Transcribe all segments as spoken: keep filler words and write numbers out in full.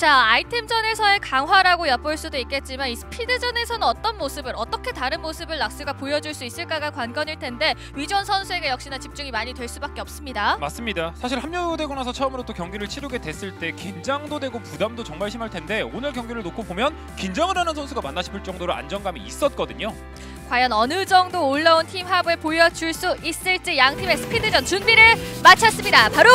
자, 아이템전에서의 강화라고 엿볼 수도 있겠지만 이 스피드전에서는 어떤 모습을, 어떻게 다른 모습을 락스가 보여줄 수 있을까가 관건일 텐데 위전 선수에게 역시나 집중이 많이 될 수밖에 없습니다. 맞습니다. 사실 합류되고 나서 처음으로 또 경기를 치르게 됐을 때 긴장도 되고 부담도 정말 심할 텐데 오늘 경기를 놓고 보면 긴장을 하는 선수가 맞나 싶을 정도로 안정감이 있었거든요. 과연 어느 정도 올라온 팀 합을 보여줄 수 있을지 양 팀의 스피드전 준비를 마쳤습니다. 바로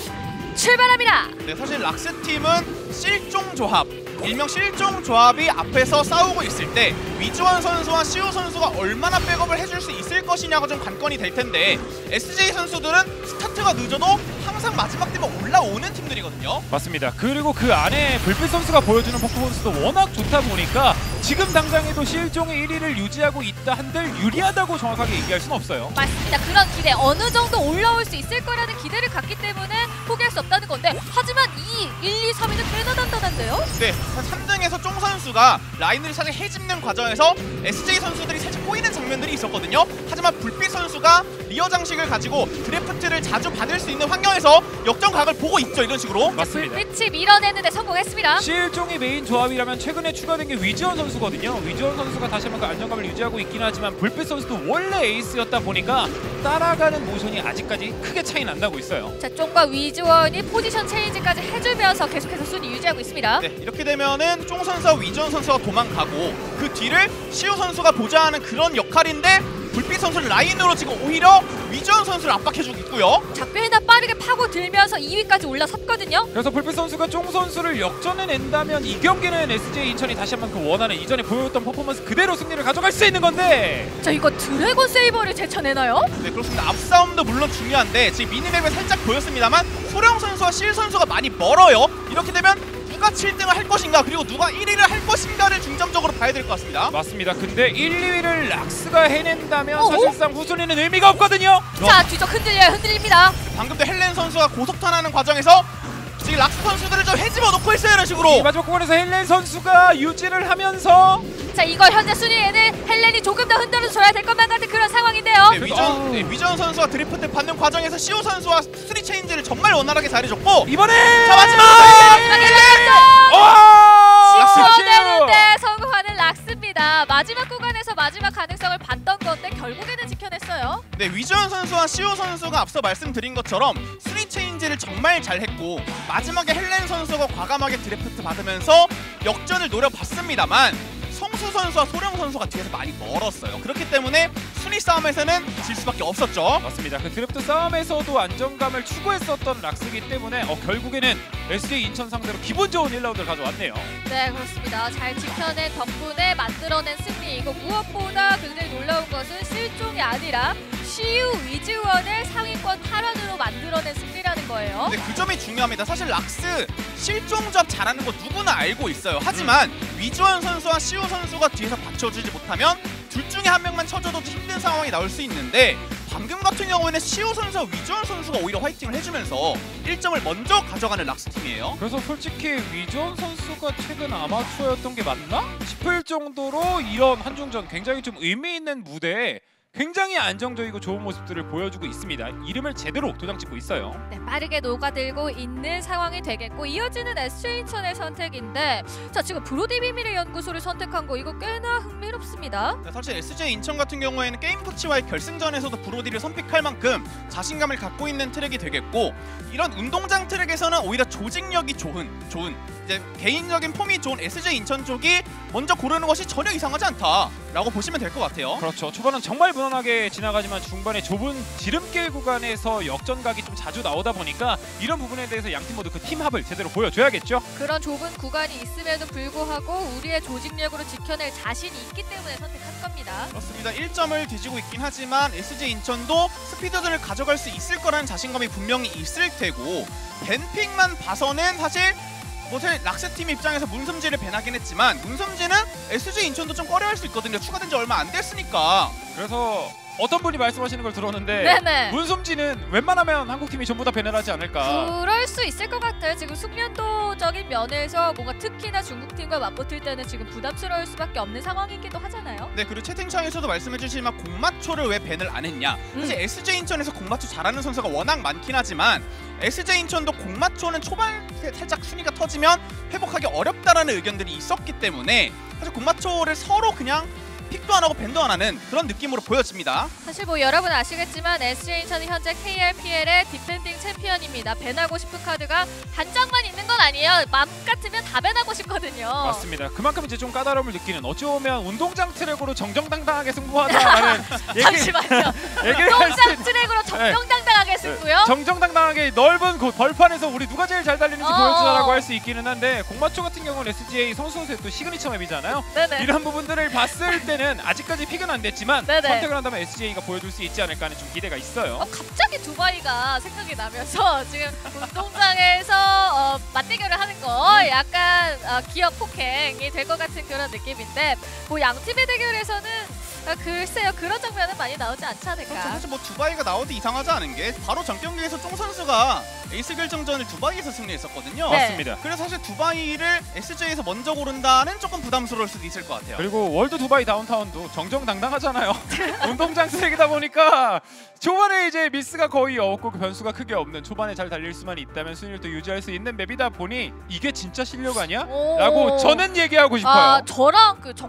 출발합니다. 네, 사실 락스 팀은 실종 조합, 일명 실종 조합이 앞에서 싸우고 있을 때 위즈원 선수와 시우 선수가 얼마나 백업을 해줄 수 있을 것이냐가 좀 관건이 될 텐데 에스제이 선수들은 스타트가 늦어도 항상 마지막 때면 올라오는 팀들이거든요. 맞습니다. 그리고 그 안에 불빛 선수가 보여주는 퍼포먼스도 워낙 좋다 보니까 지금 당장에도 실종의 일 위를 유지하고 있다 한들 유리하다고 정확하게 얘기할 수는 없어요. 맞습니다. 그런 기대, 어느 정도 올라올 수 있을 거라는 기대를 갖기 때문에 포기할 수 없다는 건데 하지만 이 일, 이, 삼 위는 꽤나 단단한데요? 네, 삼 등에서 쫑 선수가 라인을 살짝 해집는 과정에서 에스제이 선수들이 살짝 꼬이는 장면들이 있었거든요. 하지만 불빛 선수가 리어 장식을 가지고 드래프트를 자주 받을 수 있는 환경에서 역전각을 보고 있죠. 이런 식으로. 맞습니다. 불빛이 밀어내는데 성공했습니다. 실종이 메인 조합이라면 최근에 추가된 게 위지원 선수거든요. 위지원 선수가 다시 한번 그 안정감을 유지하고 있긴 하지만 불빛 선수도 원래 에이스였다 보니까 따라가는 모션이 아직까지 크게 차이 난다고 있어요. 자, 쫑과 위즈원이 포지션 체인지까지 해주면서 계속해서 순위 유지하고 있습니다. 네, 이렇게 되면은 쫑 선수와 위즈원 선수가 도망가고 그 뒤를 시우 선수가 보좌하는 그런 역할인데 불빛 선수를 라인으로 지금 오히려 위즈원 선수를 압박해주고 있고요. 자, 꽤나 빠르게 파고들면서 이 위까지 올라섰거든요. 그래서 불빛 선수가 쫑 선수를 역전해낸다면 이 경기는 에스제이 인천이 다시 한번 그 원하는 이전에 보여줬던 퍼포먼스 그대로 승리를 가져갈 수 있는 건데 자, 이거 드래곤 세이버를 제쳐내나요? 네, 그렇습니다. 앞싸움도 물론 중요한데 지금 미니맵에 살짝 보였습니다만 소령 선수와 실 선수가 많이 멀어요. 이렇게 되면 누가 칠 등을 할 것인가 그리고 누가 일 위를 할 것인가를 중점적으로 봐야 될 것 같습니다. 맞습니다. 근데 일, 이 위를 락스가 해낸다면 어어? 사실상 후순위는 의미가 없거든요. 자, 뒤쪽 흔들려요. 흔들립니다. 방금도 헬렌 선수가 고속탄하는 과정에서 지금 락스 선수들을 좀 해집어 놓고 있어요. 이런 식으로. 이 마지막 구간에서 헬렌 선수가 유지를 하면서 자, 이걸 현재 순위에는 헬렌이 조금 더 흔들어줘야 될 것만 같은 그런 상황인데요. 네, 위전, 네, 위전 선수가 드리프트 받는 과정에서 시우 선수와 스리 체인지를 정말 원활하게 잘해줬고 이번에 자, 마지막 지켜내는데 성공하는 락스입니다. 마지막 구간에서 마지막 가능성을 봤던 건데 결국에는 지켜냈어요. 네, 위전 선수와 시우 선수가 앞서 말씀드린 것처럼 스리 체인지를 정말 잘했고 마지막에 헬렌 선수가 과감하게 드래프트 받으면서 역전을 노려봤습니다만 성수 선수와 소령 선수가 뒤에서 많이 멀었어요. 그렇기 때문에 순위 싸움에서는 질 수밖에 없었죠. 맞습니다. 그 드래프트 싸움에서도 안정감을 추구했었던 락스이기 때문에 어, 결국에는 에스제이 인천 상대로 기분 좋은 일 라운드를 가져왔네요. 네, 그렇습니다. 잘 지켜낸 덕분에 만들어낸 승리이고 무엇보다 굉장히 놀라운 것은 실종이 아니라 시우 위즈원의 상위권 탈환으로 만들어낸 승리라는 거예요. 네, 그 점이 중요합니다. 사실 락스 실종잡 잘하는 거 누구나 알고 있어요. 하지만 음. 위즈원 선수와 시우 선수가 뒤에서 받쳐주지 못하면 둘 중에 한 명만 쳐줘도 힘든 상황이 나올 수 있는데 방금 같은 경우에는 시우 선수와 위즈원 선수가 오히려 화이팅을 해주면서 일 점을 먼저 가져가는 락스 팀이에요. 그래서 솔직히 위즈원 선수가 최근 아마추어였던 게 맞나 싶을 정도로 이런 한중전 굉장히 좀 의미 있는 무대에 굉장히 안정적이고 좋은 모습들을 보여주고 있습니다. 이름을 제대로 도장찍고 있어요. 네, 빠르게 녹아들고 있는 상황이 되겠고 이어지는 에스제이 인천의 선택인데 자, 지금 브로디 비밀의 연구소를 선택한 거 이거 꽤나 흥미롭습니다. 네, 사실 에스제이 인천 같은 경우에는 게임 코치와의 결승전에서도 브로디를 선픽할 만큼 자신감을 갖고 있는 트랙이 되겠고 이런 운동장 트랙에서는 오히려 조직력이 좋은 좋은 이제 개인적인 폼이 좋은 에스제이 인천 쪽이 먼저 고르는 것이 전혀 이상하지 않다라고 보시면 될 것 같아요. 그렇죠. 초반은 정말 무난하게 지나가지만 중반에 좁은 지름길 구간에서 역전각이 좀 자주 나오다 보니까 이런 부분에 대해서 양팀 모두 그 팀합을 제대로 보여줘야겠죠. 그런 좁은 구간이 있음에도 불구하고 우리의 조직력으로 지켜낼 자신이 있기 때문에 선택한 겁니다. 그렇습니다. 일 점을 뒤지고 있긴 하지만 에스제이 인천도 스피드전을 가져갈 수 있을 거라는 자신감이 분명히 있을 테고 밴픽만 봐서는 사실 뭐 사실 락스 팀 입장에서 문섬지를 배나긴 했지만 문섬지는 에스제이 인천도 좀 꺼려할 수 있거든요. 추가된 지 얼마 안 됐으니까. 그래서 어떤 분이 말씀하시는 걸 들었는데 네네. 문솜지는 웬만하면 한국팀이 전부 다 배를 하지 않을까. 그럴 수 있을 것 같아요. 지금 숙련도적인 면에서 뭔가 특히나 중국팀과 맞붙을 때는 지금 부담스러울 수밖에 없는 상황이기도 하잖아요. 네, 그리고 채팅창에서도 말씀해주시지만 공마초를 왜 밴을 안 했냐. 사실 음. 에스제이 인천에서 공마초 잘하는 선수가 워낙 많긴 하지만 에스제이 인천도 공마초는 초반 살짝 순위가 터지면 회복하기 어렵다라는 의견들이 있었기 때문에 사실 공마초를 서로 그냥 픽도 안 하고 밴도 안 하는 그런 느낌으로 보여집니다. 사실 뭐 여러분 아시겠지만 에스제이 인천은 현재 케이알피엘의 디펜딩 챔피언입니다. 밴하고 싶은 카드가 한 장만 있는 건 아니에요. 맘 같으면 다 밴하고 싶거든요. 맞습니다. 그만큼 이제 좀 까다로움을 느끼는 어찌 보면 운동장 트랙으로 정정당당하게 승부하자라는 얘기, 잠시만요. 얘기를 할 수 운동장 있는 트랙으로 정정당당하게 승부요? 정정당당하게 넓은 곳 벌판에서 우리 누가 제일 잘 달리는지 어. 보여주자라고 할 수 있기는 한데 공마초 같은 경우는 에스지에이 선수의 또 시그니처 맵이잖아요. 네네. 이런 부분들을 봤을 때는 아직까지 픽은 안 됐지만 네네. 선택을 한다면 에스지에이가 보여줄 수 있지 않을까 하는 좀 기대가 있어요. 어, 갑자기 두바이가 생각이 나면서 지금 운동장에서 어, 맞대결을 하는 거 약간 어, 기억 폭행이 될 것 같은 그런 느낌인데 뭐 양 팀의 대결에서는 아, 글쎄요 그런 장면은 많이 나오지 않지 않을까. 그렇죠. 사실 뭐 두바이가 나와도 이상하지 않은 게 바로 전 경기에서 쫑 선수가 에이스 결정전을 두바이에서 승리했었거든요. 네. 맞습니다. 그래서 사실 두바이를 에스제이에서 먼저 고른다는 조금 부담스러울 수도 있을 것 같아요. 그리고 월드 두바이 다운타운도 정정당당하잖아요. 운동장 쓰레기다 보니까 초반에 이제 미스가 거의 없고 그 변수가 크게 없는 초반에 잘 달릴 수만 있다면 순위를 또 유지할 수 있는 맵이다 보니 이게 진짜 실력 아니야? 오. 라고 저는 얘기하고 싶어요. 아, 저랑 그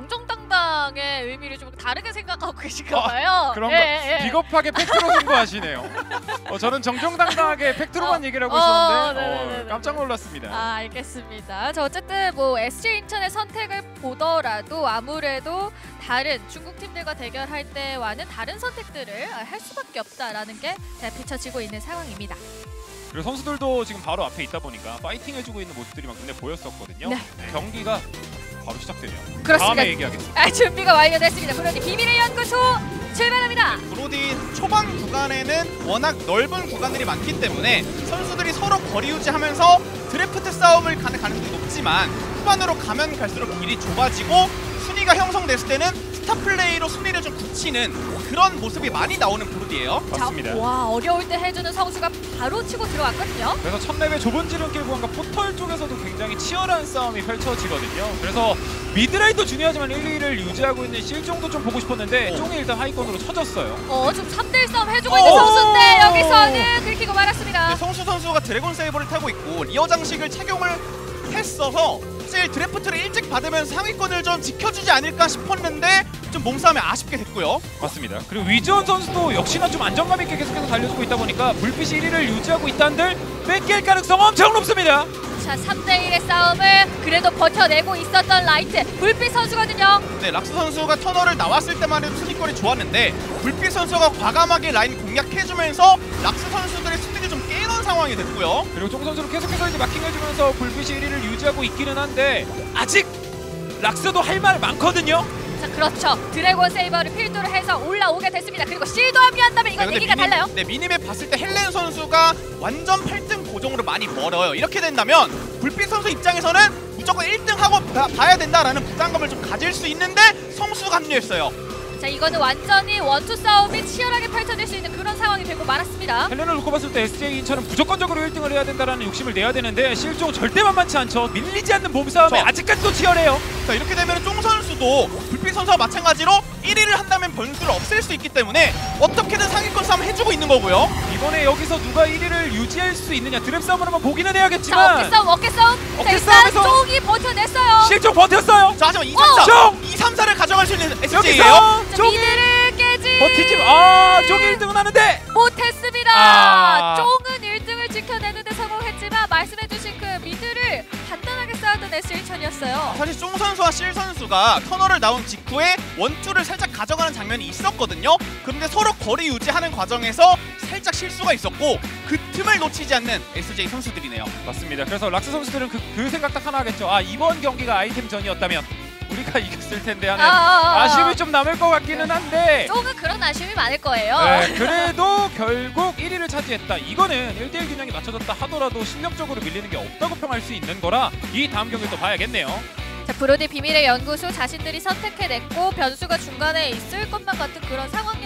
정정당당의 의미를 좀 다르게 생각하고 계신가 봐요. 아, 그런가? 예, 예. 비겁하게 팩트로 승부하시네요. 어, 저는 정정당당하게 팩트로만 어. 얘기를 하고 어, 있었는데 네네네네. 어, 깜짝 놀랐습니다. 아, 알겠습니다. 저 어쨌든 뭐 에스제이 인천의 선택을 보더라도 아무래도 다른 중국 팀들과 대결할 때와는 다른 선택들을 할 수밖에 없다라는 게 비춰지고 있는 상황입니다. 그리고 선수들도 지금 바로 앞에 있다 보니까 파이팅 해주고 있는 모습들이 막 눈에 보였었거든요. 네. 경기가 바로 시작되네요. 그렇습니다. 다음에 얘기하겠습니다. 아, 준비가 완료됐습니다. 브로디 비밀의 연구소 출발합니다. 브로디 초반 구간에는 워낙 넓은 구간들이 많기 때문에 선수들이 서로 거리 유지하면서 드래프트 싸움을 가는 가능성이 높지만 후반으로 가면 갈수록 길이 좁아지고 순위가 형성됐을 때는 스타 플레이로 순위를 좀 굳히는 그런 모습이 많이 나오는 브로디예요. 맞습니다. 자, 와, 어려울 때 해주는 성수가 바로 치고 들어왔거든요. 그래서 첫 맵의 좁은 지름길 구간과 포털 쪽에서도 굉장히 치열한 싸움이 펼쳐지거든요. 그래서 미드라인도 중요하지만 일, 이를 유지하고 있는 실종도 좀 보고 싶었는데 오. 쫑이 일단 하위권으로 쳐졌어요. 어, 지금 삼 대 일 싸움 해주고 오. 있는 선수인데 여기서는 긁히고 말았습니다. 네, 성수 선수가 드래곤 세이버를 타고 있고 리어 장식을 착용을 했어서 사실 드래프트를 일찍 받으면서 상위권을 좀 지켜주지 않을까 싶었는데 좀 몸싸움이 아쉽게 됐고요. 맞습니다. 그리고 위지원 선수도 역시나 좀 안정감 있게 계속해서 달려주고 있다 보니까 불빛이 일 위를 유지하고 있다는들 뺏길 가능성 엄청 높습니다. 자, 삼 대 일의 싸움을 그래도 버텨내고 있었던 라이트 불빛 선수거든요. 네, 락스 선수가 터널을 나왔을 때만 해도 순위권이 좋았는데 불빛 선수가 과감하게 라인 공략해주면서 락스 선수들의 순위를 좀 깨놓은 상황이 됐고요. 그리고 쫑 선수는 계속해서 이제 마킹해주면서 불빛이 일 위를 유지하고 있기는 한데 아직 락스도 할 말 많거든요. 자, 그렇죠. 드래곤 세이버를 필두로 해서 올라오게 됐습니다. 그리고 실도 합류한다면 이건 네, 얘기가 미니, 달라요. 네, 미니맵 봤을 때 헬렌 선수가 완전 팔 등 고정으로 많이 멀어요. 이렇게 된다면 불빛 선수 입장에서는 무조건 일 등 하고 봐, 봐야 된다라는 부담감을 좀 가질 수 있는데 성수가 합류했어요. 자, 이거는 완전히 원투 싸움이 치열하게 펼쳐질 수 있는 그런 상황이 되고 말았습니다. 헬렌을 놓고 봤을 때 에스제이 인천은 무조건적으로 일 등을 해야 된다는 욕심을 내야 되는데 실종 절대 만만치 않죠. 밀리지 않는 몸싸움에 저. 아직까지도 치열해요. 자, 이렇게 되면 쫑 선수도 불빛 선수와 마찬가지로 일 위를 한다면 변수를 없앨 수 있기 때문에 어떻게든 상위권 싸움 해주고 있는 거고요. 이번에 여기서 누가 일 위를 유지할 수 있느냐 드랩 싸움을 한번 보기는 자, 해야겠지만 어깨 싸움, 어깨 싸움. 자, 어깨 일단 싸움에서- 쪽이 버텨냈어요. 실종 버텼어요. 자, 하지만 이, 삼, 사, 쫑! 이, 삼, 사를 가져갈 수 있는 에스제이예요. 여기서 자, 쫑이 미드를 깨지 버티지 아 쫑이 일 등은 하는데 못했습니다. 아. 쫑은 일 등을 지켜내는데 성공했지만 말씀해주신 그 미드를 간단하게 쌓았던 에스제이 인천이었어요. 사실 쫑 선수와 실 선수가 터널을 나온 직후에 원투를 살짝 가져가는 장면이 있었거든요. 그런데 서로 거리 유지하는 과정에서 살짝 실수가 있었고 그 틈을 놓치지 않는 에스제이 선수들이네요. 맞습니다. 그래서 락스 선수들은 그, 그 생각 딱 하나 하겠죠. 아 이번 경기가 아이템전이었다면 우리가 이겼을 텐데 하는 아, 아, 아. 아쉬움이 좀 남을 것 같기는 한데 쫑은 그런 아쉬움이 많을 거예요. 네, 그래도 결국 일 위를 차지했다. 이거는 일 대 일 균형이 맞춰졌다 하더라도 실력적으로 밀리는 게 없다고 평할 수 있는 거라 이 다음 경기를 또 봐야겠네요. 자, 브로디 비밀의 연구소 자신들이 선택해냈고 변수가 중간에 있을 것만 같은 그런 상황이었는데도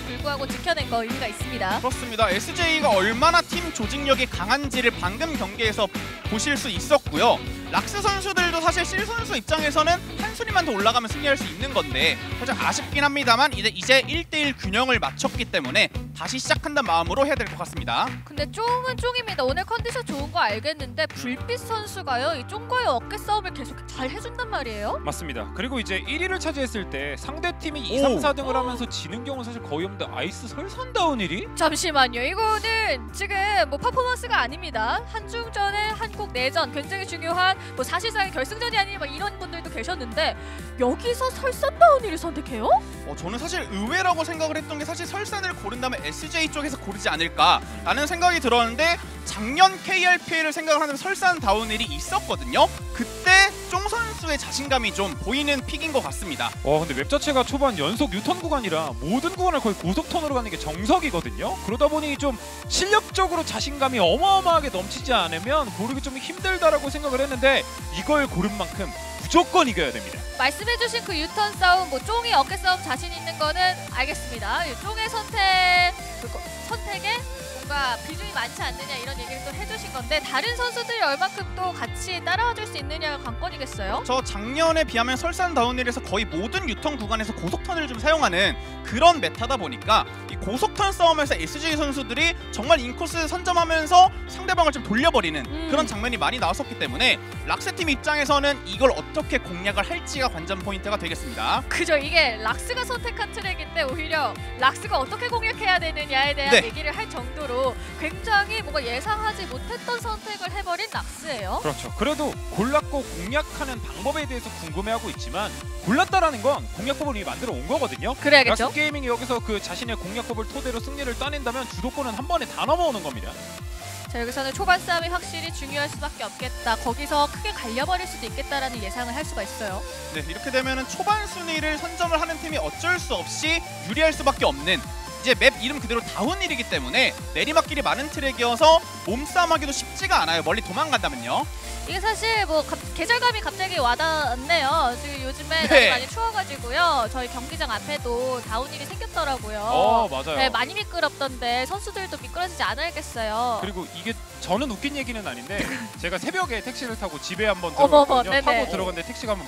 불구하고 지켜낸 거 의미가 있습니다. 그렇습니다. 에스제이가 얼마나 팀 조직력이 강한지를 방금 경기에서 보실 수 있었고요. 락스 선수들도 사실 실 선수 입장에서는 한 순위만 더 올라가면 승리할 수 있는 건데 살짝 아쉽긴 합니다만 이제 이제 일 대 일 균형을 맞췄기 때문에 다시 시작한다는 마음으로 해야 될 것 같습니다. 근데 쫑은 쫑입니다. 오늘 컨디션 좋은 거 알겠는데 불빛 선수가요. 이 쫑과의 어깨 싸움을 계속 잘 해준단 말이에요. 맞습니다. 그리고 이제 일 위를 차지했을 때 상대 팀이 이, 오. 삼, 사 등을 하면서 지는 경우는 사실 거의 없는데 아이스 설산다운 일 위? 잠시만요. 이거는 지금 뭐 퍼포먼스가 아닙니다. 한중전에 한국 내전 굉장히 중요한 뭐 사실상 결승전이 아닌 뭐 이런 분들도 계셨는데 여기서 설산다운이를 선택해요? 어, 저는 사실 의외라고 생각을 했던 게 사실 설산을 고른다면 에스제이 쪽에서 고르지 않을까라는 생각이 들었는데 작년 케이알피엘을 생각을 하면 설산 다운힐이 있었거든요. 그때 쫑 선수의 자신감이 좀 보이는 픽인 것 같습니다. 와 근데 맵 자체가 초반 연속 유턴 구간이라 모든 구간을 거의 고속턴으로 가는 게 정석이거든요. 그러다 보니 좀 실력적으로 자신감이 어마어마하게 넘치지 않으면 고르기 좀 힘들다라고 생각을 했는데 이걸 고른 만큼 무조건 이겨야 됩니다. 말씀해주신 그 유턴 싸움, 뭐 쫑이 어깨 싸움 자신 있는 거는 알겠습니다. 이 쫑의 선택, 그 선택에 뭔가 비중이 많지 않느냐 이런 얘기를 또 해주신 건데 다른 선수들이 얼만큼 또 같이 따라와줄 수 있느냐가 관건이겠어요? 저 작년에 비하면 설산 다운힐에서 거의 모든 유턴 구간에서 고속턴을 좀 사용하는 그런 메타다 보니까 이 고속턴 싸움에서 에스제이 선수들이 정말 인코스 선점하면서 상대방을 좀 돌려버리는 음. 그런 장면이 많이 나왔었기 때문에 락스 팀 입장에서는 이걸 어떻게 공략을 할지가 관전 포인트가 되겠습니다. 그죠. 이게 락스가 선택한 트랙인데 오히려 락스가 어떻게 공략해야 되느냐에 대한 네. 얘기를 할 정도로 굉장히 뭔가 예상하지 못했던 선택을 해버린 락스예요. 그렇죠. 그래도 골랐고 공략하는 방법에 대해서 궁금해하고 있지만 골랐다라는 건 공략법을 이미 만들어 온 거거든요. 그래야겠죠. 락스 게이밍이 여기서 그 자신의 공략법을 토대로 승리를 따낸다면 주도권은 한 번에 다 넘어오는 겁니다. 자, 여기서는 초반 싸움이 확실히 중요할 수밖에 없겠다. 거기서 크게 갈려버릴 수도 있겠다라는 예상을 할 수가 있어요. 네, 이렇게 되면은 초반 순위를 선점을 하는 팀이 어쩔 수 없이 유리할 수밖에 없는 이제 맵 이름 그대로 다운힐이기 때문에 내리막길이 많은 트랙이어서 몸싸움하기도 쉽지가 않아요. 멀리 도망간다면요. 이게 사실 뭐 갑, 계절감이 갑자기 와닿네요. 지금 요즘에 네. 날이 많이 추워가지고요. 저희 경기장 앞에도 다운힐이 생겼더라고요. 어 맞아요. 네, 많이 미끄럽던데 선수들도 미끄러지지 않을겠어요. 그리고 이게 저는 웃긴 얘기는 아닌데 제가 새벽에 택시를 타고 집에 한번 어머머, 들어갔거든요. 네네. 타고 들어갔는데 택시가 한번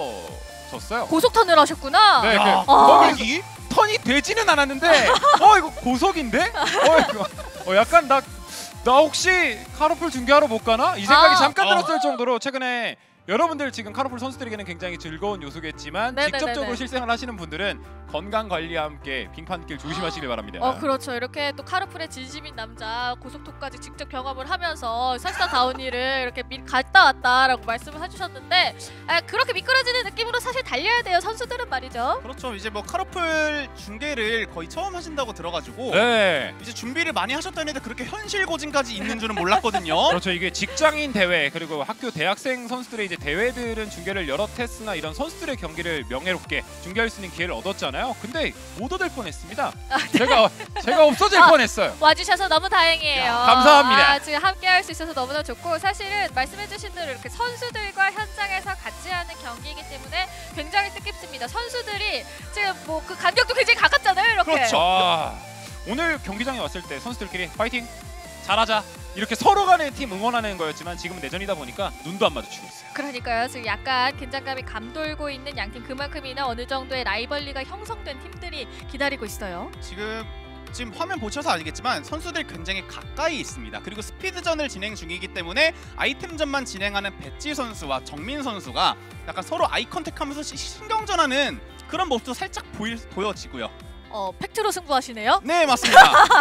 미끄러졌어요. 고속턴을 하셨구나. 네, 그 아. 거기 턴이 되지는 않았는데 어 이거 고속인데? 어 이거 어 약간 나 나 혹시 카로풀 중계하러 못 가나? 이 생각이 아. 잠깐 어. 들었을 정도로 최근에 여러분들 지금 카로풀 선수들에게는 굉장히 즐거운 요소겠지만 네네네네. 직접적으로 실생활 하시는 분들은 건강 관리와 함께 빙판길 조심하시길 바랍니다. 어 그렇죠. 이렇게 또 카르풀의 진심인 남자 고속도까지 직접 경험을 하면서 설사 다운힐을 이렇게 미, 갔다 왔다라고 말씀을 해주셨는데 아, 그렇게 미끄러지는 느낌으로 사실 달려야 돼요. 선수들은 말이죠. 그렇죠. 이제 뭐 카로플 중계를 거의 처음 하신다고 들어가지고 네. 이제 준비를 많이 하셨다는데 그렇게 현실 고증까지 있는 줄은 몰랐거든요. 그렇죠. 이게 직장인 대회 그리고 학교 대학생 선수들의 이제 대회들은 중계를 여러 테스나 이런 선수들의 경기를 명예롭게 중계할 수 있는 기회를 얻었잖아요. 근데 못 얻을 뻔했습니다. 아, 네. 제가 제가 없어질 아. 뻔했어요. 와주셔서 너무 다행이에요. 야, 감사합니다. 아, 지금 함께할 수 있어서 너무나 좋고 사실은 말씀해주신 대로 이렇게 선수들과 현장에서 같이 하는 경기이기 때문에 굉장히 뜻깊습니다. 선수들이 지금 뭐 그 간격도 굉장히 가깝잖아요. 이렇게. 그렇죠. 아, 오늘 경기장에 왔을 때 선수들끼리 파이팅 잘하자 이렇게 서로 간의 팀 응원하는 거였지만 지금은 내전이다 보니까 눈도 안 마주치고 있어요. 그러니까요. 지금 약간 긴장감이 감돌고 있는 양팀 그만큼이나 어느 정도의 라이벌리가 형성된 팀들이 기다리고 있어요. 지금 지금 화면 보셔서 알겠지만 선수들이 굉장히 가까이 있습니다. 그리고 스피드전을 진행 중이기 때문에 아이템전만 진행하는 배지 선수와 정민 선수가 약간 서로 아이 컨택하면서 시- 신경전하는 그런 모습도 살짝 보일, 보여지고요. 어, 팩트로 승부하시네요. 네, 맞습니다.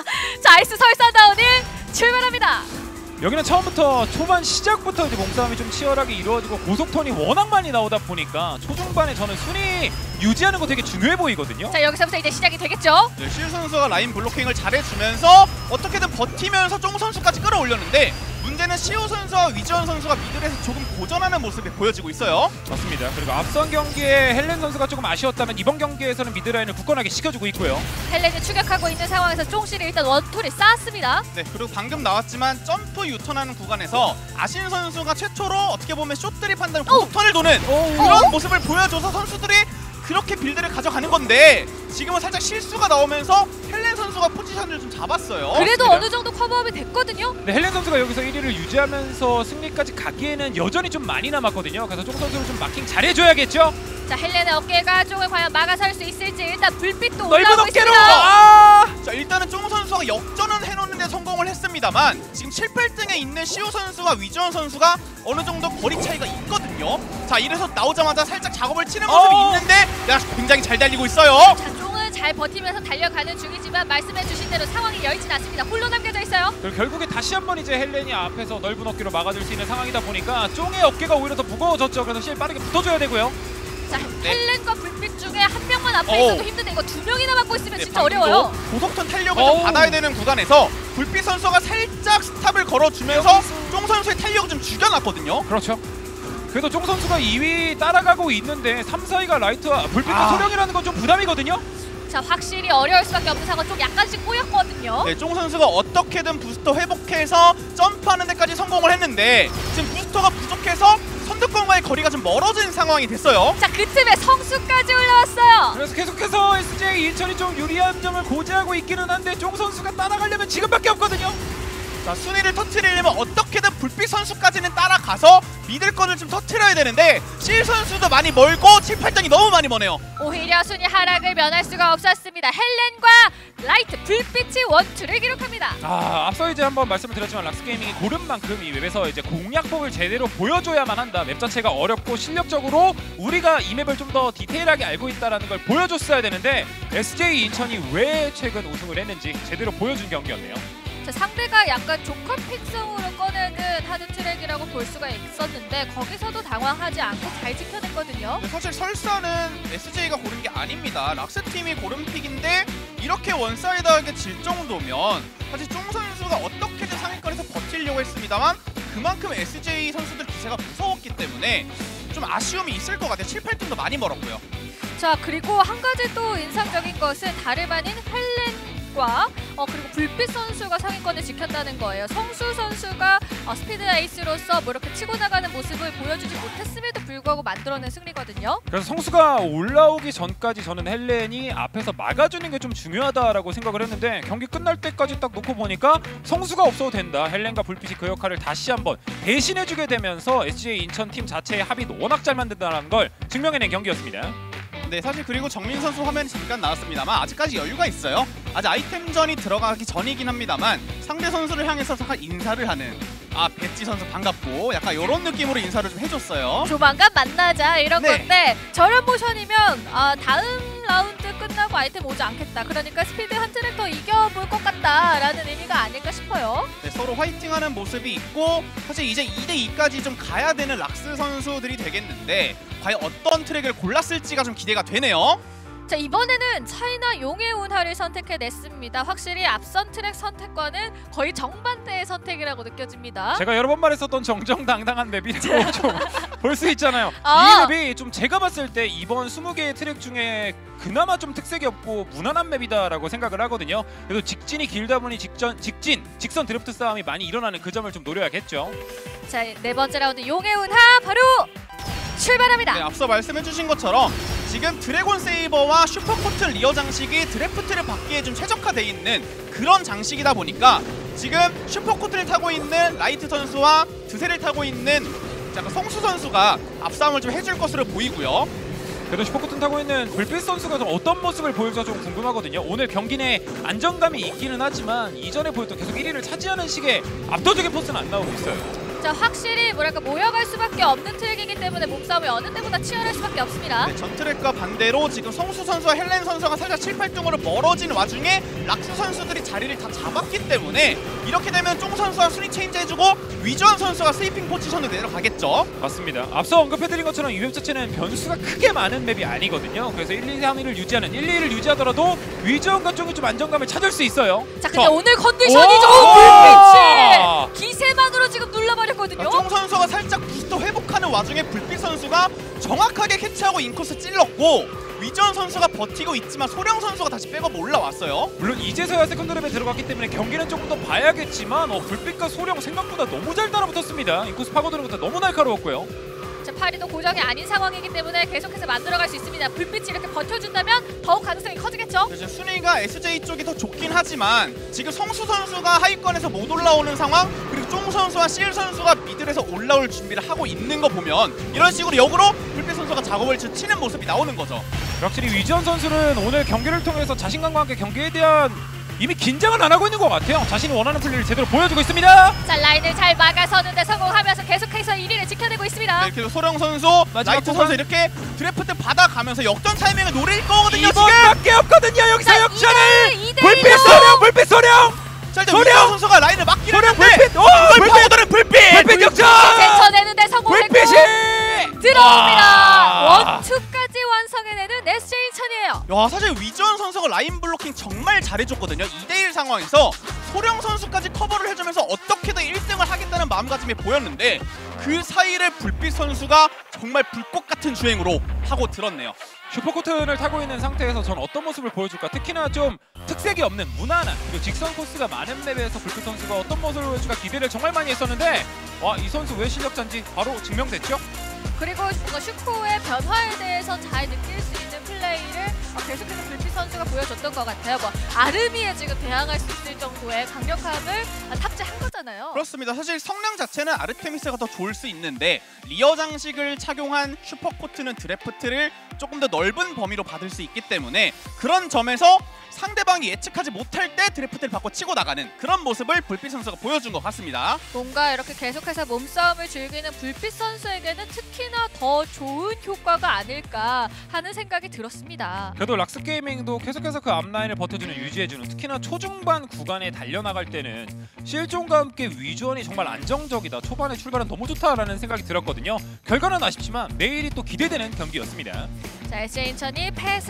자, 아이스 설사다운일 출발합니다. 여기는 처음부터 초반 시작부터 이제 몸싸움이 좀 치열하게 이루어지고 고속턴이 워낙 많이 나오다 보니까 초중반에 저는 순위 유지하는 거 되게 중요해 보이거든요. 자, 여기서부터 이제 시작이 되겠죠. 네, 실 선수가 라인 블로킹을 잘해주면서 어떻게든 버티면서 쫑 선수까지 끌어올렸는데 문제는 시우 선수와 위지원 선수가 미들에서 조금 고전하는 모습이 보여지고 있어요. 맞습니다. 그리고 앞선 경기에 헬렌 선수가 조금 아쉬웠다면 이번 경기에서는 미드라인을 굳건하게 시켜주고 있고요. 헬렌이 추격하고 있는 상황에서 쫑씨를 일단 원툴이 쌓았습니다. 네, 그리고 방금 나왔지만 점프 유턴하는 구간에서 아신 선수가 최초로 어떻게 보면 숏드립 한다는 고속턴을 도는 그런 모습을 보여줘서 선수들이 그렇게 빌드를 가져가는 건데 지금은 살짝 실수가 나오면서 헬렌 선수가 포지션을 좀 잡았어요. 그래도 맞습니다. 어느 정도 커버업이 됐거든요. 근데 헬렌 선수가 여기서 일 위를 유지하면서 승리까지 가기에는 여전히 좀 많이 남았거든요. 그래서 쫑 선수를 좀 마킹 잘해줘야겠죠. 자, 헬렌의 어깨가 쪽을 과연 막아설 수 있을지. 일단 불빛도 넓은 올라오고 어깨로. 있습니다. 아! 자, 일단은 쫑 선수가 역전은 해놓는데 성공을 했습니다만 지금 칠, 팔 등에 있는 시우 선수와 위지원 선수가 어느 정도 거리 차이가 있거든요. 자, 이래서 나오자마자 살짝 작업을 치는 모습이 어. 있는데 야, 굉장히 잘 달리고 있어요. 자, 쫑은 잘 버티면서 달려가는 중이지만 말씀해주신 대로 상황이 여의치 않습니다. 홀로 남겨져 있어요. 그리고 결국에 다시 한번 이제 헬렌이 앞에서 넓은 어깨로 막아줄 수 있는 상황이다 보니까 쫑의 어깨가 오히려 더 무거워졌죠. 그래서 실 빠르게 붙어줘야 되고요. 자, 네. 헬렌과 불빛 중에 한 명만 앞에 어우. 있어도 힘든데 이거 두 명이나 맞고 있으면 네, 진짜 방금도 어려워요. 고속턴 탄력을 어우. 좀 받아야 되는 구간에서 불빛 선수가 살짝 스탑을 걸어주면서 쫑 선수의 탄력을 좀 죽여놨거든요. 그렇죠. 그래도 쫑 선수가 이 위 따라가고 있는데 삼, 사 위가 라이트와 불빛과 아. 소령이라는 건 좀 부담이거든요. 자, 확실히 어려울 수밖에 없는 상황. 좀 약간씩 꼬였거든요. 네, 쫑 선수가 어떻게든 부스터 회복해서 점프하는 데까지 성공을 했는데 지금 부스터가 부족해서 선두권과의 거리가 좀 멀어진 상황이 됐어요. 자, 그 틈에 성수까지 올라왔어요. 그래서 계속해서 에스제이 인천이 좀 유리한 점을 고지하고 있기는 한데 쫑 선수가 따라가려면 지금밖에 없거든요. 자, 순위를 터트리려면 어떻게든 불빛 선수까지는 따라가서 미들권을 좀 터트려야 되는데 실 선수도 많이 멀고 칠, 팔 등이 너무 많이 머네요. 오히려 순위 하락을 면할 수가 없었습니다. 헬렌과 라이트, 불빛이 원투를 기록합니다. 아, 앞서 이제 한번 말씀을 드렸지만 락스게이밍이 고른 만큼 이 맵에서 이제 공략법을 제대로 보여줘야만 한다. 맵 자체가 어렵고 실력적으로 우리가 이 맵을 좀 더 디테일하게 알고 있다는 걸 보여줬어야 되는데 에스제이 인천이 왜 최근 우승을 했는지 제대로 보여준 경기였네요. 자, 상대가 약간 조커픽성으로 꺼내는 하드트랙이라고 볼 수가 있었는데 거기서도 당황하지 않고 잘 지켜냈거든요. 근데 사실 설사는 에스제이가 고른 게 아닙니다. 락스 팀이 고른 픽인데 이렇게 원사이드하게 질 정도면 사실 쫑 선수가 어떻게든 상위권에서 버티려고 했습니다만 그만큼 에스제이 선수들 기세가 무서웠기 때문에 좀 아쉬움이 있을 것 같아요. 칠, 팔 등도 많이 멀었고요. 자, 그리고 한 가지 또 인상적인 것은 다름 아닌 헬렌과 어, 그리고 불빛 선수가 상위권을 지켰다는 거예요. 성수 선수가 어, 스피드 에이스로서 뭐 이렇게 치고 나가는 모습을 보여주지 못했음에도 불구하고 만들어낸 승리거든요. 그래서 성수가 올라오기 전까지 저는 헬렌이 앞에서 막아주는 게 좀 중요하다라고 생각을 했는데 경기 끝날 때까지 딱 놓고 보니까 성수가 없어도 된다. 헬렌과 불빛이 그 역할을 다시 한번 대신해주게 되면서 에스제이 인천 팀 자체의 합이 워낙 잘 만든다는 걸 증명해낸 경기였습니다. 네, 사실 그리고 정민 선수 화면이 잠깐 나왔습니다만 아직까지 여유가 있어요. 아직 아이템전이 들어가기 전이긴 합니다만 상대 선수를 향해서 잠깐 인사를 하는 아, 배지 선수 반갑고 약간 이런 느낌으로 인사를 좀 해줬어요. 조만간 만나자 이런 네. 건데 저런 모션이면 아, 다음 라운드 끝나고 아이템 오지 않겠다. 그러니까 스피드 한 트랙 더 이겨볼 것 같다라는 의미가 아닐까 싶어요. 네, 서로 화이팅하는 모습이 있고 사실 이제 이 대 이까지 좀 가야 되는 락스 선수들이 되겠는데 과연 어떤 트랙을 골랐을지가 좀 기대가 되네요. 자, 이번에는 차이나 용의 운하를 선택해냈습니다. 확실히 앞선 트랙 선택과는 거의 정반대의 선택이라고 느껴집니다. 제가 여러 번 말했었던 정정당당한 맵이라고 좀 볼 수 있잖아요. 아. 이 맵이 좀 제가 봤을 때 이번 스무 개의 트랙 중에 그나마 좀 특색이 없고 무난한 맵이다라고 생각을 하거든요. 그래도 직진이 길다 보니 직전, 직진, 직선 드래프트 싸움이 많이 일어나는 그 점을 좀 노려야겠죠. 자, 네 번째 라운드 용의 운하 바로 출발합니다. 네, 앞서 말씀해주신 것처럼 지금 드래곤 세이버와 슈퍼코튼 리어 장식이 드래프트를 받기에 좀 최적화되어 있는 그런 장식이다 보니까 지금 슈퍼코튼을 타고 있는 라이트 선수와 드세를 타고 있는 약간 성수 선수가 앞싸움을 좀 해줄 것으로 보이고요. 그래도 슈퍼코튼 타고 있는 불빛 선수가 좀 어떤 모습을 보일까 좀 궁금하거든요. 오늘 경기 내 안정감이 있기는 하지만 이전에 보였던 계속 일 위를 차지하는 식의 압도적인 포스는 안 나오고 있어요. 자, 확실히 뭐랄까 모여갈 수밖에 없는 트랙이기 때문에 몸싸움이 어느 때보다 치열할 수밖에 없습니다. 네, 전 트랙과 반대로 지금 성수 선수와 헬렌 선수가 살짝 칠, 팔 등으로 멀어진 와중에 락스 선수들이 자리를 다 잡았기 때문에 이렇게 되면 쫑 선수가 순위 체인지 해주고 위전 선수가 스위핑 포지션으로 내려가겠죠. 맞습니다. 앞서 언급해드린 것처럼 이 맵 자체는 변수가 크게 많은 맵이 아니거든요. 그래서 일, 이, 삼 위를 유지하는 일, 이 위를 유지하더라도 위전과 쪽이 좀 안정감을 찾을 수 있어요. 자, 근데 자. 오늘 컨디션이 오! 좀 불빛이 기세만으로 지금 눌러버렸거든요. 쫑 선수가 살짝 부스터 회복하는 와중에 불빛 선수가 정확하게 캐치하고 인코스 찔렀고 위전 선수가 버티고 있지만 소령 선수가 다시 백업 올라왔어요. 물론 이제서야 세컨드랩에 들어갔기 때문에 경기는 조금 더 봐야겠지만 어, 불빛과 소령 생각보다 너무 잘 따라붙었습니다. 인코스 파고드는 것도 너무 날카로웠고요. 자, 파리도 고정이 아닌 상황이기 때문에 계속해서 만들어갈 수 있습니다. 불빛이 이렇게 버텨준다면 더욱 가능성이 커지겠죠? 지금 순위가 에스제이 쪽이 더 좋긴 하지만 지금 성수 선수가 하위권에서 못 올라오는 상황, 그리고 쫑 선수와 실 선수가 미들에서 올라올 준비를 하고 있는 거 보면 이런 식으로 역으로 불빛 선수가 작업을 치는 모습이 나오는 거죠. 확실히 위지원 선수는 오늘 경기를 통해서 자신감과 함께 경기에 대한 이미 긴장을 안 하고 있는 것 같아요. 자신이 원하는 플레이를 제대로 보여주고 있습니다. 자, 라인을 잘 막아서는데 성공하면서 계속해서 일 위를 지켜내고 있습니다. 네, 그래서 소령 선수, 마지막 나이트 구간. 선수 이렇게 드래프트 받아가면서 역전 타이밍을 노릴 거거든요. 지금. 이번밖에 없거든요. 여기서 자, 역전을 이 대 불빛 일로 소령 불빛 소령 자, 일단 소령! 위지원 선수가 라인을 막긴 소령 했는데 불빛 오 이걸 불빛 파고드는 불빛! 불빛 역전 제쳐내는데 성공했고 불빛이 들어옵니다. 와. 원투까지 완성해내는 에스제이 인천이에요. 야, 사실 위지원 선수가 라인 블로킹 정말 잘해줬거든요. 이 대 일 상황에서 소령 선수까지 커버를 해주면서 어떻게든 일 등을 하겠다는 마음가짐이 보였는데 그 사이를 불빛 선수가 정말 불꽃 같은 주행으로 하고 들었네요. 슈퍼코튼을 타고 있는 상태에서 전 어떤 모습을 보여줄까? 특히나 좀 특색이 없는 무난한 그리고 직선 코스가 많은 맵에서 불빛 선수가 어떤 모습을 보여줄까 기대를 정말 많이 했었는데 와, 이 선수 왜 실력자인지 바로 증명됐죠? 그리고 뭔가 슈코의 변화에 대해서 잘 느낄 수 있는 플레이를 계속해서 불빛 선수가 보여줬던 것 같아요. 뭐 아르미에 지금 대항할 수 있을 정도의 강력함을 탑재한 거잖아요. 그렇습니다. 사실 성능 자체는 아르테미스가 더 좋을 수 있는데 리어 장식을 착용한 슈퍼코트는 드래프트를 조금 더 넓은 범위로 받을 수 있기 때문에 그런 점에서 상대방이 예측하지 못할 때 드래프트를 받고 치고 나가는 그런 모습을 불빛 선수가 보여준 것 같습니다. 뭔가 이렇게 계속해서 몸싸움을 즐기는 불빛 선수에게는 특히나 더 좋은 효과가 아닐까 하는 생각이 들었습니다. 그래도 락스 게이밍도 계속해서 그 앞라인을 버텨주는 유지해주는 특히나 초중반 구간에 달려나갈 때는 실종과 함께 위주원이 정말 안정적이다. 초반에 출발은 너무 좋다라는 생각이 들었거든요. 결과는 아쉽지만 내일이 또 기대되는 경기였습니다. 자, 에스제이 인천이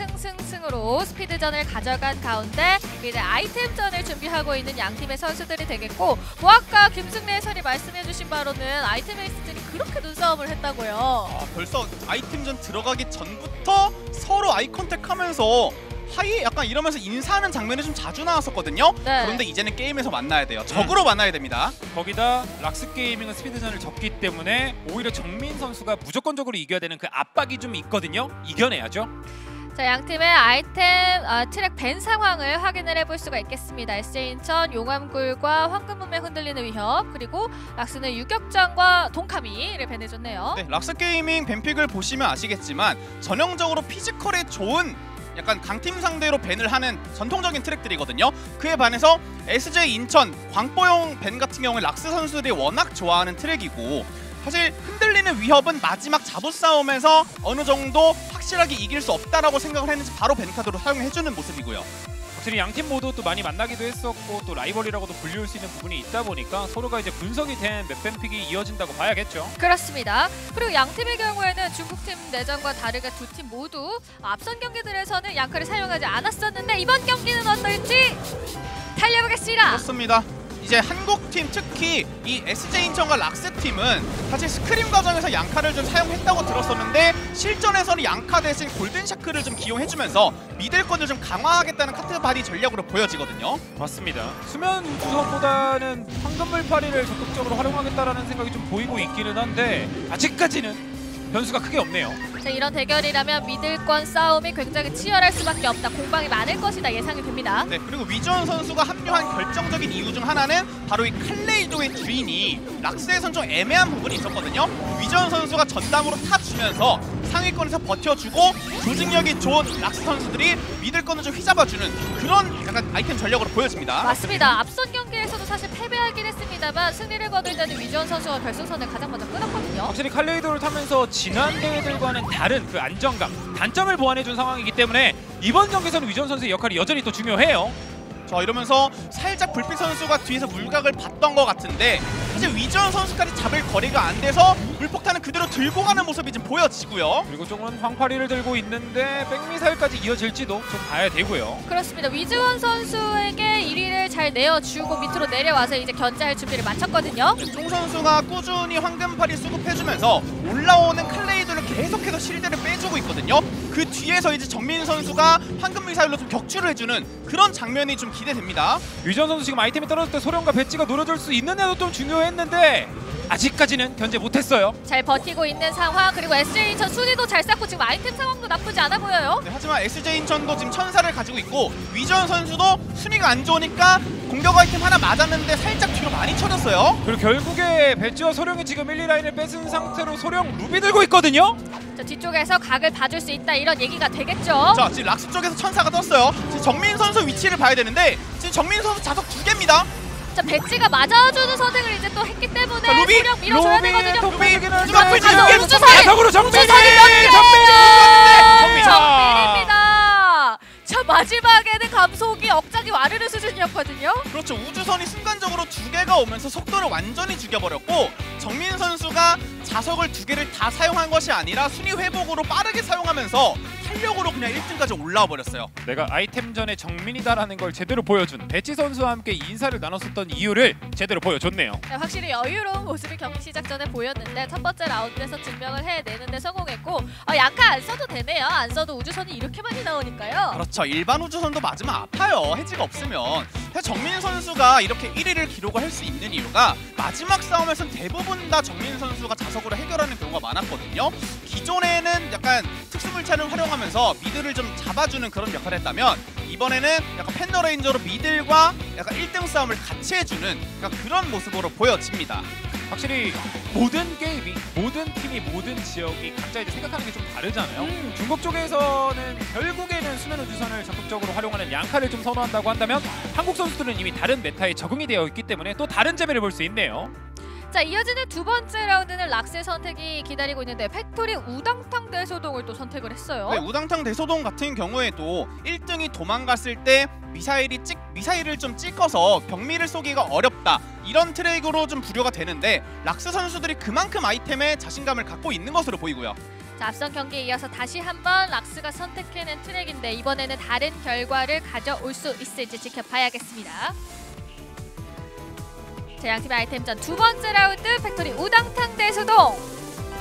패승승승으로 스피드전을 가져간 가운데 이제 아이템전을 준비하고 있는 양 팀의 선수들이 되겠고, 뭐 아까 김승래 해설이 말씀해주신 바로는 아이템 에이스들이 그렇게 눈싸움을 했다고요. 아, 벌써 아이템전 들어가기 전부터 서로 아이 컨택하면서 하이 약간 이러면서 인사하는 장면이 좀 자주 나왔었거든요. 네. 그런데 이제는 게임에서 만나야 돼요. 적으로 만나야 됩니다. 거기다 락스 게이밍은 스피드전을 졌기 때문에 오히려 정민 선수가 무조건적으로 이겨야 되는 그 압박이 좀 있거든요. 이겨내야죠. 자, 양 팀의 아이템 아, 트랙 밴 상황을 확인을 해볼 수가 있겠습니다. 에스제이 인천 용암굴과 황금문명 흔들리는 위협, 그리고 락스는 유격장과 동카미를 밴해줬네요. 네, 락스 게이밍 뱀픽을 보시면 아시겠지만 전형적으로 피지컬에 좋은 약간 강팀 상대로 밴을 하는 전통적인 트랙들이거든요. 그에 반해서 에스제이 인천 광보용 밴 같은 경우에 락스 선수들이 워낙 좋아하는 트랙이고, 사실 흔들리는 위협은 마지막 잡부싸움에서 어느 정도 확실하게 이길 수 없다라고 생각을 했는지 바로 밴카드로 사용해주는 모습이고요. 확실히 양팀 모두 또 많이 만나기도 했었고 또 라이벌이라고도 불리울 수 있는 부분이 있다 보니까 서로가 이제 분석이 된 맵뱀픽이 이어진다고 봐야겠죠. 그렇습니다. 그리고 양 팀의 경우에는 중국팀 내전과 다르게 두 팀 모두 앞선 경기들에서는 양카를 사용하지 않았었는데 이번 경기는 어떨지 달려보겠습니다. 그렇습니다. 이제 한국팀 특히 이 에스제이 인천과 락스팀은 사실 스크림 과정에서 양카를 좀 사용했다고 들었었는데 실전에서는 양카 대신 골든샤크를 좀 기용해주면서 미들권을 좀 강화하겠다는 카트바디 전략으로 보여지거든요. 맞습니다. 수면 우주선보다는 황금물파리를 적극적으로 활용하겠다라는 생각이 좀 보이고 있기는 한데 아직까지는 변수가 크게 없네요. 자, 이런 대결이라면 미들권 싸움이 굉장히 치열할 수밖에 없다. 공방이 많을 것이다 예상이 됩니다. 네, 그리고 위지원 선수가 합류한 결정적인 이유 중 하나는 바로 이 칼레이도의 주인이 락스에선 좀 애매한 부분이 있었거든요. 위지원 선수가 전담으로 타주면서 상위권에서 버텨주고 조직력이 좋은 락스 선수들이 미들권을 좀 휘잡아주는 그런 약간 아이템 전략으로 보여집니다. 맞습니다. 앞선 경기에서도 사실 패배하긴 했습니다만 승리를 거둘 위지원 선수가 결승선을 가장 먼저 끊었거든요. 확실히 칼레이도를 타면서 지난 대회들과는 다른 그 안정감, 단점을 보완해준 상황이기 때문에 이번 경기에서는 위전 선수의 역할이 여전히 또 중요해요. 자, 이러면서 살짝 불빛 선수가 뒤에서 물각을 봤던 것 같은데 사실 위지원 선수까지 잡을 거리가 안 돼서 물폭탄을 그대로 들고 가는 모습이 좀 보여지고요. 그리고 쪽은 황파리를 들고 있는데 백미사일까지 이어질지도 좀 봐야 되고요. 그렇습니다. 위즈원 선수에게 일 위를 잘 내어주고 밑으로 내려와서 이제 견제할 준비를 마쳤거든요. 네, 종 선수가 꾸준히 황금파리 수급해주면서 올라오는 칼레이도를 계속해서 실드를 빼주고 있거든요. 그 뒤에서 이제 정민 선수가 황금 미사일로 좀 격추를 해주는 그런 장면이 좀 기대됩니다. 위전 선수 지금 아이템이 떨어질 때 소령과 배지가 노려줄 수 있느냐도 좀 중요했는데 아직까지는 견제 못했어요. 잘 버티고 있는 상황. 그리고 에스제이 인천 순위도 잘 쌓고 지금 아이템 상황도 나쁘지 않아 보여요. 네, 하지만 에스제이 인천도 지금 천사를 가지고 있고 위전 선수도 순위가 안 좋으니까 공격 아이템 하나 맞았는데 살짝 뒤로 많이 쳐졌어요. 그리고 결국에 배지와 소령이 지금 일, 이 라인을 뺏은 상태로 소령 루비 들고 있거든요. 자, 뒤쪽에서 각을 봐줄 수 있다 이런 얘기가 되겠죠. 자, 지금 락스 쪽에서 천사가 떴어요. 지금 정민 선수 위치를 봐야 되는데 지금 정민 선수 자석 두 개입니다. 자, 배지가 맞아주는 선택을 이제 또 했기 때문에 자, 루비! 소령 밀어줘야 루비 되거든요. 톡배기는 마지막 한데 불 가서 지금 우주선이! 자석으로 정민이! 우주선이 몇 개! 정민! 정민입니다. 자, 마지막에는 감속이 억장이 와르르 수준이었거든요. 그렇죠. 우주선이 순간적으로 두 개가 오면서 속도를 완전히 죽여버렸고 정민 선수가 자석을 두 개를 다 사용한 것이 아니라 순위 회복으로 빠르게 사용하면서 탄력으로 그냥 일 등까지 올라와 버렸어요. 내가 아이템전의 정민이다라는 걸 제대로 보여준 배지 선수와 함께 인사를 나눴었던 이유를 제대로 보여줬네요. 네, 확실히 여유로운 모습이 경기 시작 전에 보였는데 첫 번째 라운드에서 증명을 해내는데 성공했고 어, 양카 안 써도 되네요. 안 써도 우주선이 이렇게 많이 나오니까요. 그렇죠. 일반 우주선도 맞으면 아파요. 해지가 없으면. 사실 정민 선수가 이렇게 일 위를 기록을 할 수 있는 이유가 마지막 싸움에서는 대부분 다 정민 선수가 자석으로 해결하는 경우가 많았거든요. 기존에는 약간 특수물차를 활용하면서 미드를 좀 잡아주는 그런 역할을 했다면 이번에는 약간 팬더레인저로 미들과 약간 일 등 싸움을 같이 해주는 약간 그런 모습으로 보여집니다. 확실히 모든 게임이, 모든 팀이, 모든 지역이 각자 이제 생각하는 게 좀 다르잖아요. 음. 중국 쪽에서는 결국에는 수면 우주선을 적극적으로 활용하는 양카를 좀 선호한다고 한다면 한국 선수들은 이미 다른 메타에 적응이 되어 있기 때문에 또 다른 재미를 볼 수 있네요. 자, 이어지는 두 번째 라운드는 락스의 선택이 기다리고 있는데 팩토리 우당탕 대소동을 또 선택을 했어요. 네, 우당탕 대소동 같은 경우에도 일 등이 도망갔을 때 미사일이 찍 미사일을 좀 찍어서 경미를 쏘기가 어렵다 이런 트랙으로 좀 부류가 되는데 락스 선수들이 그만큼 아이템에 자신감을 갖고 있는 것으로 보이고요. 자, 앞선 경기에 이어서 다시 한번 락스가 선택해낸 트랙인데 이번에는 다른 결과를 가져올 수 있을지 지켜봐야겠습니다. 자, 양팀의 아이템전 두 번째 라운드 팩토리 우당탕 대소동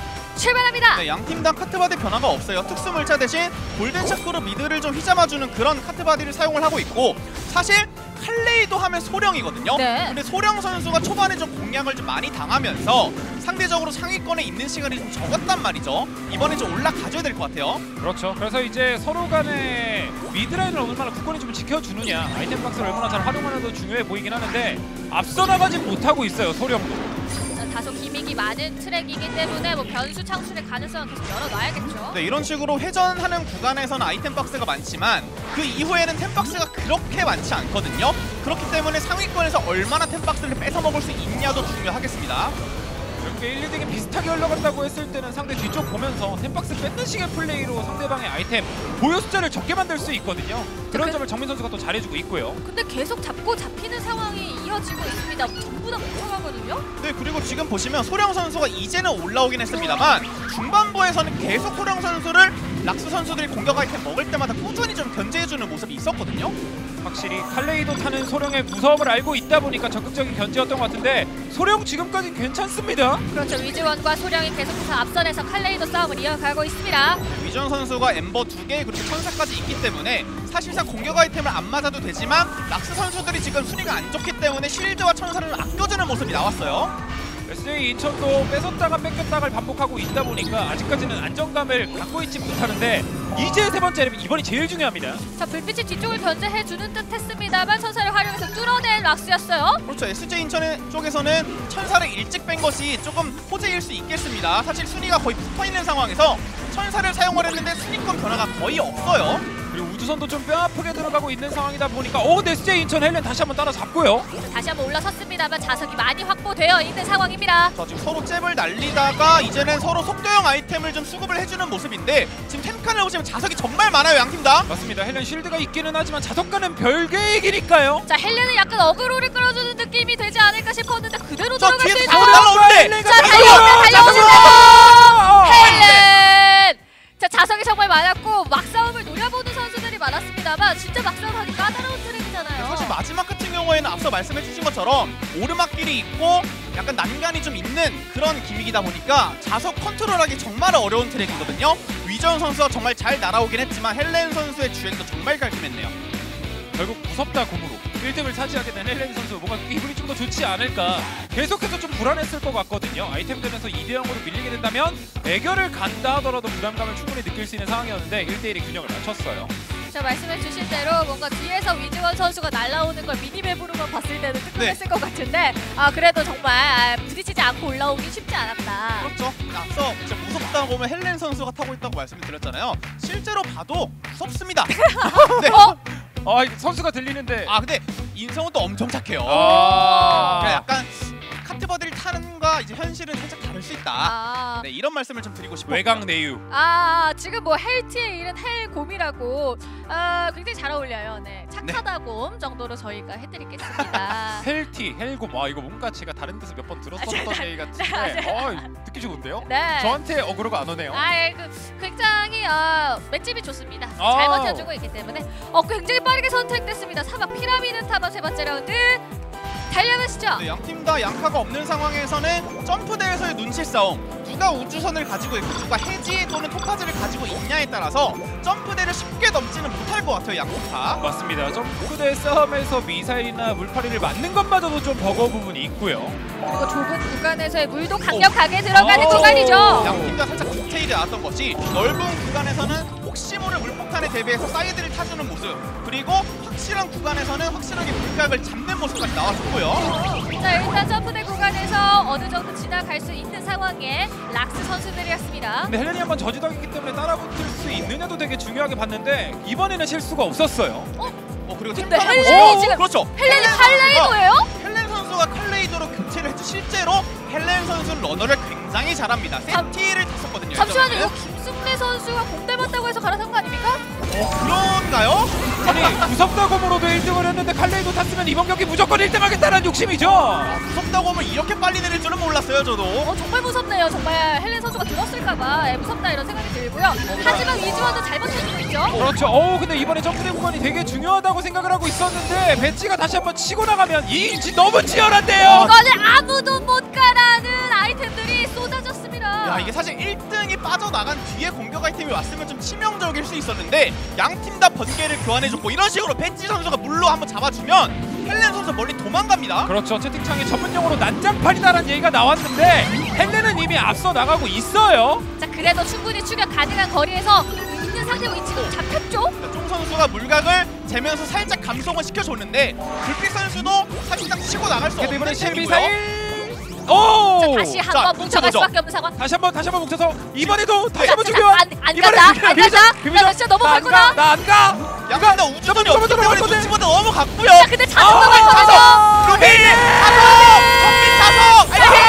출발합니다. 네, 양팀 다 카트바디 변화가 없어요. 특수물차 대신 골든샤크로 미드를 좀 휘잡아주는 그런 카트바디를 사용을 하고 있고 사실 칼레이도 하면 소령이거든요. 네. 근데 소령 선수가 초반에 좀 공략을 좀 많이 당하면서 상대적으로 상위권에 있는 시간이 좀 적었단 말이죠. 이번에 좀 올라가줘야 될 것 같아요. 그렇죠. 그래서 이제 서로 간에 미드라인을 얼마나 굳건히 좀 지켜주느냐, 아이템 박스를 얼마나 잘 활용하느냐도 중요해 보이긴 하는데 앞서 나가지 못하고 있어요, 소령도. 자, 다소 기믹이 많은 트랙이기 때문에 뭐 변수 창출의 가능성은 계속 열어놔야겠죠. 네, 이런 식으로 회전하는 구간에서는 아이템 박스가 많지만 그 이후에는 템 박스가 그렇게 많지 않거든요. 그렇기 때문에 상위권에서 얼마나 템 박스를 뺏어 먹을 수 있냐도 중요하겠습니다. 결국에 일, 이 등이 비슷하게 흘러간다고 했을 때는 상대 뒤쪽 보면서 템박스 뺏는 식의 플레이로 상대방의 아이템 보유 숫자를 적게 만들 수 있거든요. 그런 그- 점을 정민 선수가 또 잘해주고 있고요. 근데 계속 잡고 잡히는 상황이 이어지고 있습니다. 전부 다 뭉쳐가거든요. 네, 그리고 지금 보시면 소령 선수가 이제는 올라오긴 했습니다만 중반부에서는 계속 소령 선수를 락스 선수들이 공격 아이템 먹을 때마다 꾸준히 좀 견제해주는 모습이 있었거든요. 확실히 칼레이도 타는 소령의 무서움을 알고 있다 보니까 적극적인 견제였던 것 같은데 소령 지금까지 괜찮습니다. 그렇죠. 위즈원과 소령이 계속해서 앞선에서 칼레이도 싸움을 이어가고 있습니다. 위전 선수가 엠버 두 개 그리고 천사까지 있기 때문에 사실상 공격 아이템을 안 맞아도 되지만 락스 선수들이 지금 순위가 안 좋기 때문에 쉴드와 천사를 아껴주는 모습이 나왔어요. 에스제이 인천도 뺏었다가 뺏겼다가 반복하고 있다 보니까 아직까지는 안정감을 갖고 있지 못하는데 이제 세 번째 랩 이번이 제일 중요합니다. 자, 불빛이 뒤쪽을 견제해주는 듯 했습니다만 천사를 활용해서 뚫어낸 락스였어요. 그렇죠. 에스제이 인천 쪽에서는 천사를 일찍 뺀 것이 조금 호재일 수 있겠습니다. 사실 순위가 거의 붙어있는 상황에서 천사를 사용을 했는데 순위권 변화가 거의 없어요. 그리고 우주선도 좀 뼈아프게 들어가고 있는 상황이다 보니까 오, 에스제이 인천 헬렌 다시 한번 따라잡고요. 자, 다시 한번 올라섰습니다만 자석이 많이 확보되어 있는 상황입니다. 자, 지금 서로 잽을 날리다가 이제는 서로 속도형 아이템을 좀 수급을 해주는 모습인데 지금 템칸을 보시면 자석이 정말 많아요, 양팀 다. 맞습니다. 헬렌 쉴드가 있기는 하지만 자석과는 별개의 길이니까요. 자, 헬렌은 약간 어그로를 끌어주는 느낌이 되지 않을까 싶었는데 그대로 저 들어갈 수 뒤에서 있는 바로 날라오는데 자, 달려오는데 달려오는데 헬렌! 자, 자석이 정말 많았고 막싸움을 노려보는 선수들이 많았습니다만 진짜 막싸움하기 까다로운 트랙이잖아요. 사실 마지막 같은 경우에는 앞서 말씀해주신 것처럼 오르막길이 있고 약간 난간이 좀 있는 그런 기믹이다 보니까 자석 컨트롤하기 정말 어려운 트랙이거든요. 위전 선수가 정말 잘 날아오긴 했지만 헬렌 선수의 주행도 정말 깔끔했네요. 결국 무섭다 공으로 일 등을 차지하게 된 헬렌 선수 뭔가 기분이 좀 더 좋지 않을까. 계속해서 좀 불안했을 것 같거든요. 아이템전에서 이 대 영으로 밀리게 된다면 대결을 간다 하더라도 부담감을 충분히 느낄 수 있는 상황이었는데 일 대 일의 균형을 맞췄어요. 자, 말씀해 주신 대로 뭔가 뒤에서 위즈원 선수가 날아오는 걸 미니맵으로만 봤을 때는 뜨끔했을 네. 것 같은데 아 그래도 정말 아, 부딪히지 않고 올라오기 쉽지 않았다. 그렇죠. 앞서 진짜 무섭다고 보면 헬렌 선수가 타고 있다고 말씀을 드렸잖아요. 실제로 봐도 무섭습니다. 네. 어? 아 선수가 들리는데 아 근데 인성은 또 엄청 착해요. 아. 그러니까 약간 카트버디를 타는과 이제 현실은 살짝 다를 수 있다. 아, 네, 이런 말씀을 좀 드리고 싶어요. 외곽 내유. 아 지금 뭐 헬티의 일은 헬곰이라고 아, 굉장히 잘 어울려요. 네, 착하다 곰 정도로 저희가 해드리겠습니다. 헬티, 헬곰. 와 이거 뭔가 제가 다른 데서 몇 번 들었었던 아, 얘기 같은데 네, 어, 듣기 좋은데요? 네. 저한테 어그로가 안 오네요. 아, 예, 그 굉장히 어, 맷집이 좋습니다. 잘 아. 버텨주고 있기 때문에 어, 굉장히 빠르게 선택됐습니다. 사막 피라미드 타번 세 번째 라운드 달려가시죠. 네, 양팀 다 양카가 없는 상황에서는 점프대에서의 눈치 싸움, 누가 우주선을 가지고 있고 누가 해지 또는 토파즈를 가지고 있냐에 따라서 점프대를 쉽게 넘지는 못할 것 같아요, 양팀 다. 맞습니다. 점프대 싸움에서 미사일이나 물파리를 맞는 것마저도 좀 버거운 부분이 있고요. 그리고 좁은 구간에서의 물도 강력하게 들어가는 오. 구간이죠. 양팀 다 살짝 디테일이 나왔던 것이 넓은 구간에서는 혹시 모를 물폭탄에 대비해서 사이드를 타주는 모습, 그리고 확실한 구간에서는 확실하게 물각을 잡는 모습까지 나와줬고요. 자, 일단 점프대 구간에서 어느 정도 지나갈 수 있는 상황에 락스 선수들이었습니다. 근데 헬렌이 한번 저지당했기 때문에 따라붙을 수 있느냐도 되게 중요하게 봤는데 이번에는 실수가 없었어요. 어 그리고 근데 템파는 헬렌이 모습- 지금- 그렇죠. 헬렌이 선수가- 칼레이도예요? 헬렌 선수가 칼레이도로 교체를 했죠. 실제로 헬렌 선수는 러너를 굉장히 잘합니다. 잠- 세티를 탔었거든요. 잠시만요, 이거 이전에는. 김승래 선수가 공 닮았다고 해서 갈아탄 거 아닙니까? 어, 그런가요? 아니 무섭다고으로도 일 등을 했는데 칼레이도 탔으면 이번 경기 무조건 일 등 하겠다는 욕심이죠. 무섭다고 하면 이렇게 빨리 내릴 줄은 몰랐어요, 저도. 어, 정말 무섭네요. 정말 헬렌 선수가 들었을까봐 예, 무섭다 이런 생각이 들고요. 하지만 위즈원도 잘 버텨주고 있죠. 그렇죠. 어우 근데 이번에 점프대 구간이 되게 중요하다고 생각을 하고 있었는데 배지가 다시 한번 치고 나가면 이 인치 너무 치열한데요. 이거는 아무도 못 가라는 아이템들이 쏟아졌습니다. 야, 이게 사실 일 등이 빠져나간 뒤에 공격 아이템이 왔으면 좀 치명적일 수 있었는데 양 팀 다 번개를 교환해줬고 이런 식으로 벤지 선수가 물로 한번 잡아주면 헬렌 선수 멀리 도망갑니다. 그렇죠. 채팅창에 전문용어로 난장판이다라는 얘기가 나왔는데 헬렌은 이미 앞서 나가고 있어요. 자, 그래도 충분히 추격 가능한 거리에서 있는 상태고 지금 잡혔죠? 쫑 선수가 물각을 재면서 살짝 감속을 시켜줬는데 불빛 선수도 사실상 치고 나갈 수 그래도 없는 이번에 셈이고요. 실미사일. 오! 자, 다시 자, 한번 뭉쳐갈 뭉쳐보죠. 수밖에 없는 상황. 다시 한번 다시 한번 뭉쳐서 이번에도 다시 한번 자, 중요한. 안, 안 간다, 안 간다. 나 진짜 넘어갈 거다. 나안 가. 양팀 다 우주선이 저번, 없기 저번, 때문에 저번, 눈치보다 너무 갔고요. 자, 근데 자석 아, 넘어갈 거죠. 루비! 자석! 정민 자석!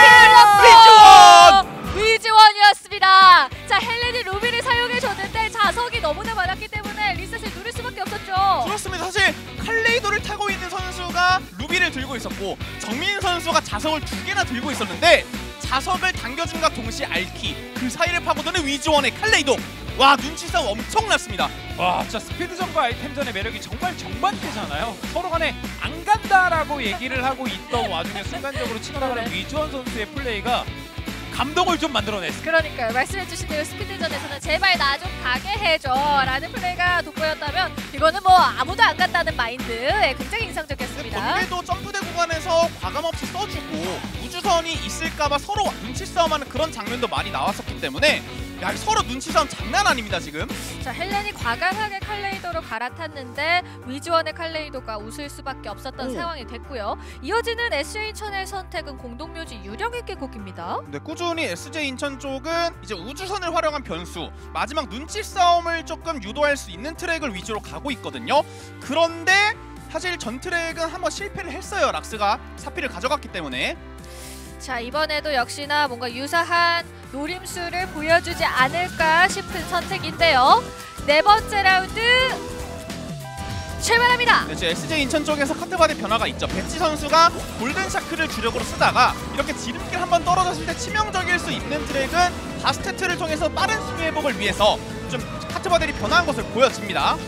위즈원! 위즈원이었습니다. 자, 헬렌이 루비를 사용해줬는데 자석이 너무나 많았기 때문에 리셋을 누릴 수밖에 없었죠. 그렇습니다. 사실 칼레이도를 타고 있는 선수가 루비를 들고 있었고 정민 선수가 자석을 두 개나 들고 있었는데 자석을 당겨준과 동시에 알키 그 사이를 파고드는 위즈원의 칼레이도. 와, 눈치 싸움 엄청났습니다. 와 진짜 스피드전과 아이템전의 매력이 정말 정반대잖아요. 서로 간에 안 간다라고 얘기를 하고 있던 와중에 순간적으로 치고 나가는 네. 위주원 선수의 플레이가 감동을 좀 만들어냈어요. 그러니까요. 말씀해주신 대로 스피드전에서는 제발 나 좀 가게 해줘 라는 플레이가 돋보였다면 이거는 뭐 아무도 안 간다는 마인드 굉장히 인상적이었습니다. 번개도 점프대 구간에서 과감없이 써주고 우주선이 있을까봐 서로 눈치 싸움하는 그런 장면도 많이 나왔었기 때문에 야, 서로 눈치 싸움 장난 아닙니다 지금. 자, 헬렌이 과감하게 칼레이도로 갈아탔는데 위즈원의 칼레이도가 웃을 수밖에 없었던 오. 상황이 됐고요. 이어지는 에스제이 인천의 선택은 공동묘지 유령의 계곡입니다. 네, 꾸준히 에스제이 인천 쪽은 이제 우주선을 활용한 변수, 마지막 눈치 싸움을 조금 유도할 수 있는 트랙을 위주로 가고 있거든요. 그런데 사실 전 트랙은 한번 실패를 했어요. 락스가 사피를 가져갔기 때문에. 자, 이번에도 역시나 뭔가 유사한 노림수를 보여주지 않을까 싶은 선택인데요. 네 번째 라운드 출발합니다. 네, 이제 에스제이 인천 쪽에서 카트바디 변화가 있죠. 배치 선수가 골든 샤크를 주력으로 쓰다가 이렇게 지름길 한번 떨어졌을 때 치명적일 수 있는 트랙은 바스테트를 통해서 빠른 수비 회복을 위해서 좀 카트바디를 변화한 것을 보여집니다.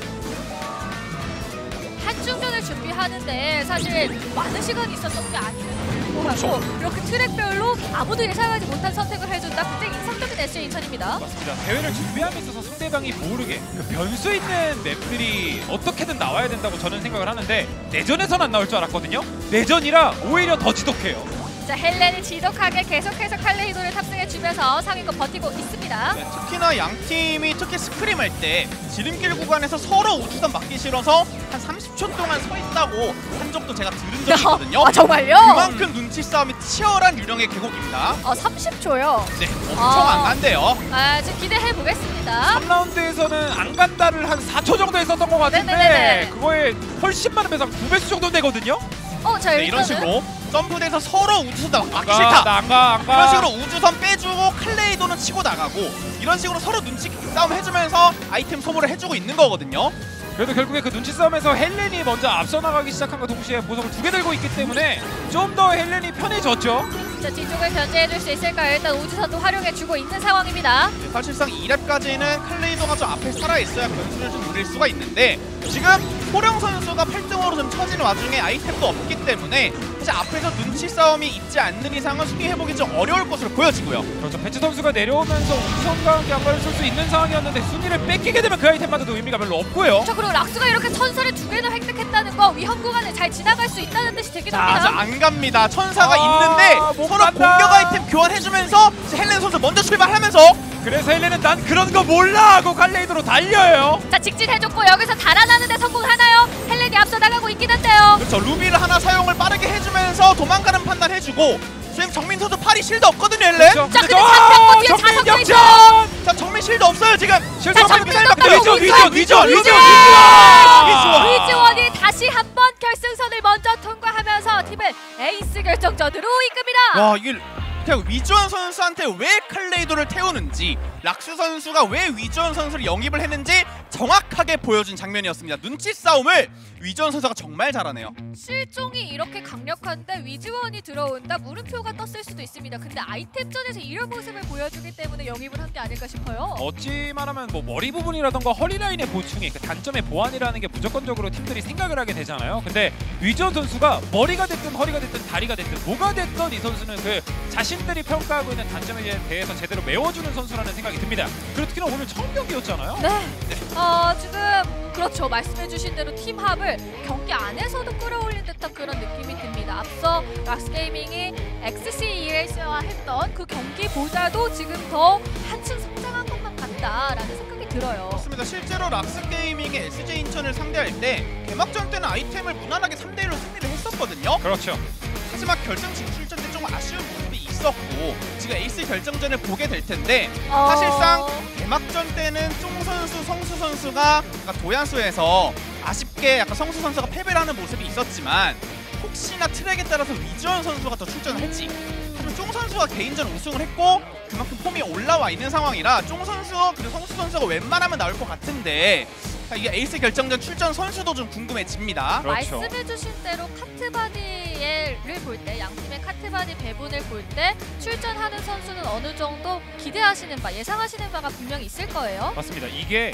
한중전을 준비하는데 사실 많은 시간이 있었던 게 아니에요. 하고 이렇게 트랙별로 아무도 예상하지 못한 선택을 해준다. 굉장히 인상적인 에스제이 인천입니다. 맞습니다. 대회를 준비함에 있어서 상대방이 모르게 그 변수 있는 맵들이 어떻게든 나와야 된다고 저는 생각을 하는데 내전에선 안 나올 줄 알았거든요. 내전이라 오히려 더 지독해요. 자, 헬렌이 지독하게 계속해서 칼레이도를 탑승해주면서 상위권 버티고 있습니다. 네, 특히나 양 팀이 특히 스크림 할 때 지름길 구간에서 서로 우주선 맞기 싫어서 한 삼십 초 동안 서 있다고 한 적도 제가 들은 적이 있거든요. 아, 정말요? 그만큼 눈치 싸움이 치열한 유령의 계곡입니다. 어, 삼십 초요. 네, 엄청 아. 안 간대요. 아, 지금 기대해 보겠습니다. 삼 라운드에서는 안 간다를 한 사 초 정도 했었던 것 같은데 네네네네. 그거에 훨씬 많은 배상 두 배수 정도 되거든요. 어, 자, 네, 이런 일단은 식으로 점프대에서 서로 우주선 맞기 가, 싫다. 나 안 가, 안 가. 이런 식으로 우주선 빼주고 칼레이도는 치고 나가고 이런 식으로 서로 눈치 싸움 해주면서 아이템 소모를 해주고 있는 거거든요. 그래도 결국에 그 눈치 싸움에서 헬렌이 먼저 앞서 나가기 시작한 것 동시에 보석을 두 개 들고 있기 때문에 좀 더 헬렌이 편해졌죠. 자, 뒤쪽을 견제해줄 수 있을까요? 일단 우주선도 활용해주고 있는 상황입니다. 네, 사실상 이 랩까지는 칼레이도가 좀 앞에 살아있어야 변수를 좀 누릴 수가 있는데 지금 호령 선수가 팔 등으로 좀 처지는 와중에 아이템도 없기 때문에 사실 앞에서 눈치 싸움이 있지 않는 이상은 순위해보기 좀 어려울 것으로 보여지고요. 그렇죠. 배치 선수가 내려오면서 우선과 함께 한발을 쏠 수 있는 상황이었는데 순위를 뺏기게 되면 그 아이템마저도 의미가 별로 없고요. 자, 그리고 락스가 이렇게 천사를 두 개나 획득했다는 거 위험 구간을 잘 지나갈 수 있다는 뜻이 되기도 자, 합니다. 자, 안 갑니다. 천사가 아, 있는데 못 서로 간다. 공격 아이템 교환해주면서 헬렌 선수 먼저 출발하면서 그래서 헬렌은 난 그런 거 몰라 하고 갈레이드로 달려요. 자, 직진해줬고 여기서 달아나는데 성공하나요? 헬렌이 앞서 나가고 있긴 한데요. 그렇죠. 루비를 하나 사용을 빠르게 해주면서 도망가는 판단 해주고 지금 정민 선수 팔이 실드 없거든요, 헬렌. 그렇죠. 자, 근데 아, 잡혔고 뒤에 정민 자석도 있어. 역전! 자, 정민 실드 없어요 지금. 실수 자, 없는 정민 미사일 선수 위전, 위전, 위전, 위전, 위전! 위전! 위즈원이 다시 한 번 결승선을 먼저 통과하면서 팀을 에이스 결정전으로 이끕니다. 와, 이게 그냥 위주원 선수한테 왜 칼레이도를 태우는지 락스 선수가 왜 위주원 선수를 영입을 했는지 정확하게 보여준 장면이었습니다. 눈치 싸움을 위주원 선수가 정말 잘하네요. 실종이 이렇게 강력한데 위즈원이 들어온다 물음표가 떴을 수도 있습니다. 근데 아이템전에서 이런 모습을 보여주기 때문에 영입을 한 게 아닐까 싶어요. 어찌 말하면 뭐 머리 부분이라던가 허리 라인의 보충이 그 단점의 보완이라는 게 무조건적으로 팀들이 생각을 하게 되잖아요. 근데 위전 선수가 머리가 됐든 허리가 됐든 다리가 됐든 뭐가 됐든 이 선수는 그 자신들이 평가하고 있는 단점에 대해서 제대로 메워주는 선수라는 생각이 듭니다. 그리고 특히나 오늘 처음 경기였잖아요. 네. 어, 지금 그렇죠. 말씀해주신 대로 팀합을 경기 안에서도 끌어올린 듯한 그런 느낌이 듭니다. 앞서 락스게이밍이 엑스씨이에스와 했던 그 경기보다도 지금 더 한층 성장한 것만 같다라는 생각이 들어요. 그렇습니다. 실제로 락스 게이밍의 에스제이 인천을 상대할 때 개막전 때는 아이템을 무난하게 삼 대 일로 승리를 했었거든요. 그렇죠. 하지만 결승 진출전 때 좀 아쉬운 모습이 있었고 지금 에이스 결정전을 보게 될 텐데 어... 사실상 개막전 때는 쫑 선수, 성수 선수가 약간 도야수에서 아쉽게 약간 성수 선수가 패배를 하는 모습이 있었지만 혹시나 트랙에 따라서 위주원 선수가 더 출전을 했지. 하지만 쫑 선수가 개인전 우승을 했고 그만큼 폼이 올라와 있는 상황이라 쫑 선수 그리고 성수 선수가 웬만하면 나올 것 같은데 이게 에이스 결정전 출전 선수도 좀 궁금해집니다. 그렇죠. 말씀해주신 대로 카트바디를 볼 때 양팀의 카트바디 배분을 볼 때 출전하는 선수는 어느 정도 기대하시는 바, 예상하시는 바가 분명히 있을 거예요. 맞습니다. 이게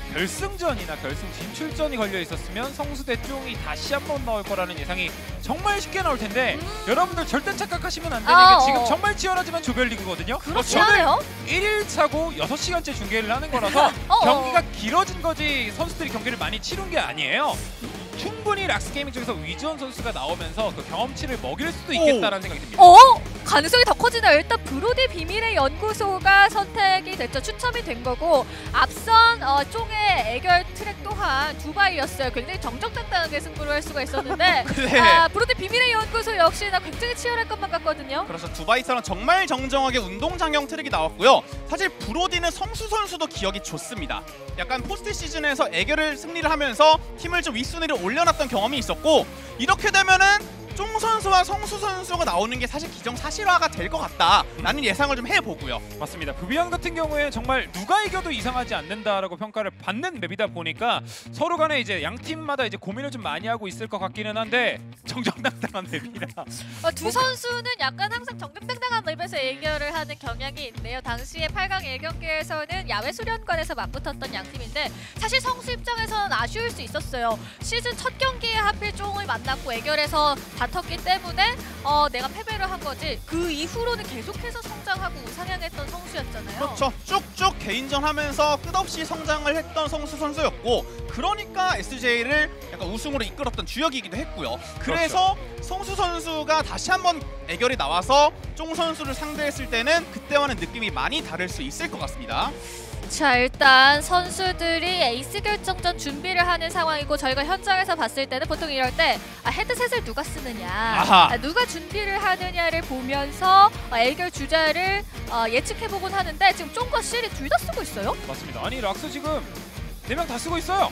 결승전이나 결승 진출전이 걸려 있었으면 성수대 쫑이 다시 한번 나올 거라는 예상이 정말 쉽게 나올 텐데 음. 여러분들 절대 착각하시면 안 되는 아, 게 지금 어. 정말 치열하지만 조별리그거든요. 그렇지 저는 않아요? 일 일 차고 여섯 시간째 중계를 하는 거라서 어, 어. 경기가 길어진 거지 선수들이 경기를 많이 치른 게 아니에요. 충분히 락스게이밍 쪽에서 위지원 선수가 나오면서 그 경험치를 먹일 수도 있겠다라는 생각이 듭니다. 어? 가능성이 더 커지나요? 일단 브로디 비밀의 연구소가 선택이 됐죠. 추첨이 된 거고 앞선 어, 쫑의 애결 트랙 또한 두바이였어요. 굉장히 정정당당하게 승부를 할 수가 있었는데 네. 아, 브로디 비밀의 연구소 역시나 굉장히 치열할 것만 같거든요. 그래서 두바이처럼 정말 정정하게 운동장형 트랙이 나왔고요. 사실 브로디는 성수 선수도 기억이 좋습니다. 약간 포스트 시즌에서 애결을 승리를 하면서 팀을 좀 윗순위를 올려놨던 경험이 있었고 이렇게 되면은 쫑 선수와 성수 선수가 나오는 게 사실 기정사실화가 될 것 같다라는 예상을 좀 해보고요. 맞습니다. 부비안 같은 경우에 정말 누가 이겨도 이상하지 않는다라고 평가를 받는 맵이다 보니까 서로 간에 이제 양 팀마다 이제 고민을 좀 많이 하고 있을 것 같기는 한데 정정당당한 맵이라. 어, 두 선수는 약간 항상 정정당당한 맵에서 애결을 하는 경향이 있네요. 당시에 팔 강 일 경기에서는 야외 수련관에서 맞붙었던 양 팀인데 사실 성수 입장에서는 아쉬울 수 있었어요. 시즌 첫 경기에 하필 쫑을 만났고 애결에서 다퉜기 때문에 어, 내가 패배를 한 거지 그 이후로는 계속해서 성장하고 우상향했던 성수였잖아요. 그렇죠. 쭉쭉 개인전 하면서 끝없이 성장을 했던 성수 선수였고 그러니까 에스제이를 약간 우승으로 이끌었던 주역이기도 했고요. 그래서 그렇죠. 성수 선수가 다시 한번 애결이 나와서 쫑 선수를 상대했을 때는 그때와는 느낌이 많이 다를 수 있을 것 같습니다. 자, 일단 선수들이 에이스 결정전 준비를 하는 상황이고 저희가 현장에서 봤을 때는 보통 이럴 때 아, 헤드셋을 누가 쓰느냐, 아, 누가 준비를 하느냐를 보면서 어, 애결 주자를 어, 예측해보곤 하는데 지금 쫑과 실이 둘 다 쓰고 있어요? 맞습니다. 아니 락스 지금 네 명 다 쓰고 있어요.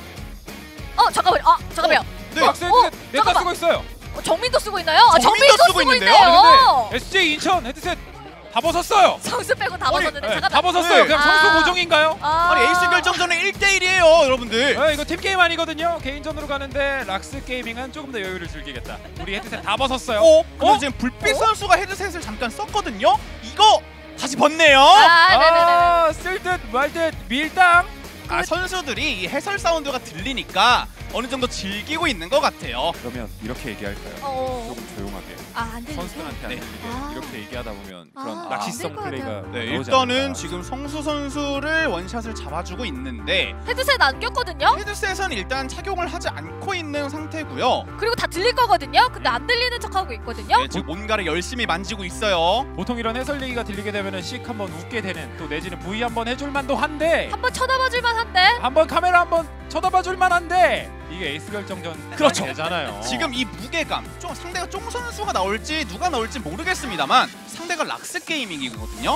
어 잠깐만요. 아 잠깐만요. 네. 락스 어, 헤드셋 네 다 쓰고 있어요. 어, 정민도 쓰고 있나요? 아, 정민도 정민도 쓰고 쓰고 있는데요? 있네요. 아니 근데 에스제이 인천 헤드셋 다 벗었어요. 성수 빼고 다 아니, 벗었는데 네, 잠깐만. 다 벗었어요. 네. 그냥 아. 성수 고정인가요? 아. 아니 에이스 결정전은 일 대 일이에요 여러분들. 네, 이거 팀 게임 아니거든요. 개인전으로 가는데 락스 게이밍은 조금 더 여유를 즐기겠다. 우리 헤드셋 다 벗었어요. 어? 근데 어? 지금 불빛 선수가 헤드셋을 잠깐 썼거든요. 이거 다시 벗네요. 아, 네네네. 아, 쓸듯 말듯 밀당. 아, 선수들이 이 해설 사운드가 들리니까 어느 정도 즐기고 있는 것 같아요. 그러면 이렇게 얘기할까요? 어. 조금 조용하게. 아, 안 들리죠? 선수들한테 안 네. 들리게 아. 이렇게 얘기하다 보면 아, 그런 안 낚시성 될 것 플레이가 같아요. 네, 나오지 일단은 않을까. 지금 성수 선수를 원샷을 잡아주고 있는데 헤드셋 안 꼈거든요? 헤드셋은 일단 착용을 하지 않고 있는 상태고요. 그리고 다 들릴 거거든요? 근데 안 들리는 척하고 있거든요? 네, 지금 뭔가를 열심히 만지고 있어요. 보통 이런 해설 얘기가 들리게 되면은 씩 한번 웃게 되는, 또 내지는 V 한번 해줄 만도 한데 한번 쳐다봐 줄 만한데? 한번 카메라 한번 쳐다봐 줄 만한데 이게 에이스 결정전 그렇죠. 되잖아요. 지금 이 무게감, 좀 상대가 쫑 선수가 나올지 누가 나올지 모르겠습니다만 상대가 락스 게이밍이거든요.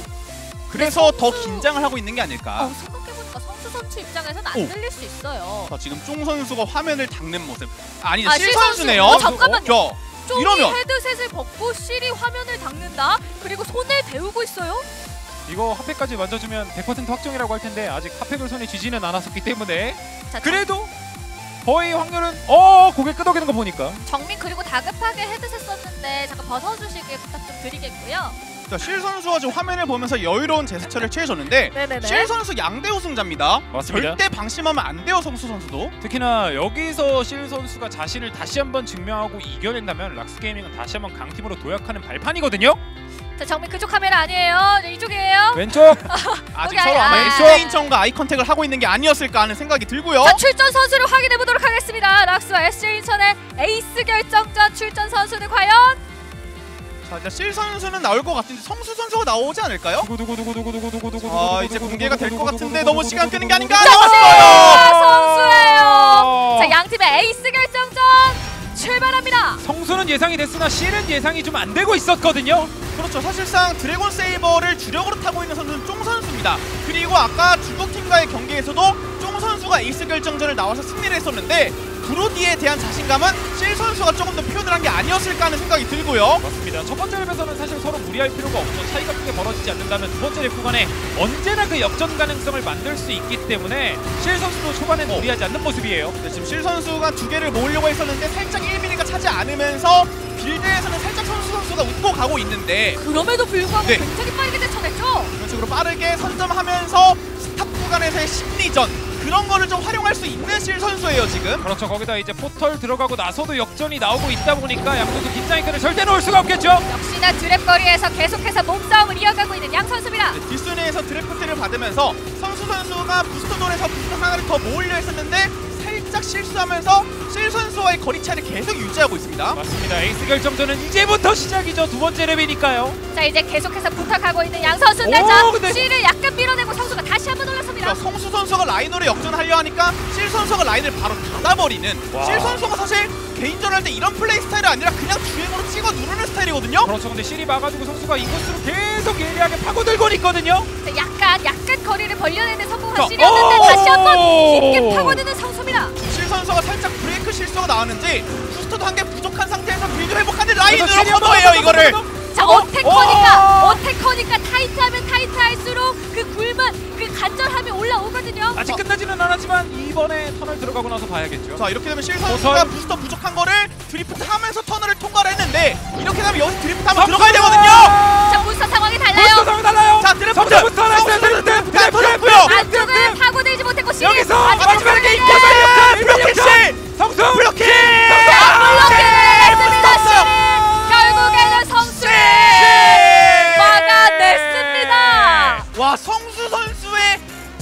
그래서 네, 더 선수- 긴장을 하고 있는 게 아닐까. 어, 생각해보니까 성수 선수 입장에서는 안 오. 들릴 수 있어요. 자, 지금 쫑 선수가 화면을 닦는 모습. 아니, 아, 실 실 선수. 선수네요. 어, 잠깐만요. 저, 쫑이 이러면- 헤드셋을 벗고 실이 화면을 닦는다? 그리고 손을 데우고 있어요? 이거 핫팩까지 만져주면 백 퍼센트 확정이라고 할 텐데 아직 핫팩을 손에 쥐지는 않았었기 때문에 자, 그래도 거의 확률은 어 고개 끄덕이는 거 보니까 정민 그리고 다급하게 헤드셋 썼는데 잠깐 벗어주시길 부탁 좀 드리겠고요. 자, 실 선수가 지금 화면을 보면서 여유로운 제스처를 취해줬는데 네네네. 실 선수 양대 우승자입니다. 맞습니다. 절대 방심하면 안 돼요, 성수 선수도. 특히나 여기서 실 선수가 자신을 다시 한번 증명하고 이겨낸다면 락스 게이밍은 다시 한번 강팀으로 도약하는 발판이거든요. 자, 정민 그쪽 카메라 아니에요. 네, 이쪽이에요. 왼쪽 아직 거기 서로 아니- 아마 아. 에스제이 인천과 아이 컨택을 하고 있는 게 아니었을까 하는 생각이 들고요. 자, 출전 선수를 확인해 보도록 하겠습니다. 락스와 에스제이 인천의 에이스 결정전 출전 선수는 과연? 자, 이제 실 선수는 나올 것 같은데 성수 선수가 나오지 않을까요? 두구두구두구두구두구두구두구 아, 이제 공개가 될 것 같은데 너무 시간 끄는 게 아닌가? 역시나 나왔어요. 선수예요. 자, 양 팀의 에이스 결정전 출발합니다. 성수는 예상이 됐으나 실은 예상이 좀 안 되고 있었거든요. 그렇죠. 사실상 드래곤 세이버를 주력으로 타고 있는 선수는 쫑 선수입니다. 그리고 아까 중국 팀과의 경기에서도 쫑 선수가 에이스 결정전을 나와서 승리를 했었는데 브로디에 대한 자신감은 실 선수가 조금 더 표현을 한 게 아니었을까 하는 생각이 들고요. 맞습니다. 첫 번째 랩에서는 사실 서로 무리할 필요가 없죠. 차이가 크게 벌어지지 않는다면 두 번째 랩 구간에 언제나 그 역전 가능성을 만들 수 있기 때문에 실 선수도 초반에 어. 무리하지 않는 모습이에요. 네, 지금 실 선수가 두 개를 모으려고 했었는데 살짝 일 미리가 차지 않으면서 빌드에서는 살짝 선수 선수가 웃고 가고 있는데 그럼에도 불구하고 네. 굉장히 빠르게 대처했죠. 이런 식으로 빠르게 선점하면서 스탑 구간에서의 심리전 그런 거를 좀 활용할 수 있는 실 선수예요 지금. 그렇죠. 거기다 이제 포털 들어가고 나서도 역전이 나오고 있다 보니까 양선수 긴장의 끈을 절대 놓을 수가 없겠죠. 역시나 드랩거리에서 계속해서 몸싸움을 이어가고 있는 양 선수입니다. 네, 뒷순위에서 드래프트를 받으면서 선수 선수가 부스터돌에서 부스터 하나를 더 모으려 했었는데 살짝 실수하면서 실 선수와의 거리 차이를 계속 유지하고 있습니다. 맞습니다. 에이스 결정전은 이제부터 시작이죠. 두 번째 랩이니까요. 자, 이제 계속해서 부탁하고 있는 양 선수인데 오, 자, 근데- 실을 약간 밀어내고 선수가 다시 한번 올라섭니다. 자, 성수 선수가 라인으로 역전하려 하니까 실 선수가 라인을 바로 닫아버리는. 와. 실 선수가 사실 개인전 할 때 이런 플레이 스타일이 아니라 그냥 주행으로 찍어 누르는 스타일이거든요. 그렇죠. 근데 실이 막아주고 선수가 이곳으로 계속 예리하게 파고들고 있거든요. 자, 약간 약간 거리를 벌려내는 성공한 자, 실이었는데 오! 다시 한번 깊게 파고드는 선수입니다. 실 선수가 살짝 브레이크 실수가 나왔는지 부스터도 한 개 부족한 상태에서 빌드 회복하는 라인으로 실이 한번 커버해요 더, 이거를. 더, 더, 더, 더. 자, 어? 어태커니까 어! 어태커니까 타이트하면 타이트할수록 그 굶은 그 간절함이 올라오거든요. 아직 끝나지는 않았지만 이번에 터널 들어가고 나서 봐야겠죠. 자, 이렇게 되면 실 선수가 포털. 부스터 부족한 거를 드리프트 하면서 터널을 통과를 했는데 이렇게 되면 여기서 드리프트 하면 성수! 들어가야 되거든요. 자, 문서 상황이 부스터 달라요. 상황 달라요. 자, 드래프트! 성수부터 나이스 성수 드래프트 드래프트 드래프트 터졌고요. 안쪽을 파고들지 못했고 실이 여기서 아직 마지막에 안쪽을 이끌 달려요. 블로킹 실! 성수 블로킹! 자, 블로킹! 아, 했습니다, 붙었어요. 실이.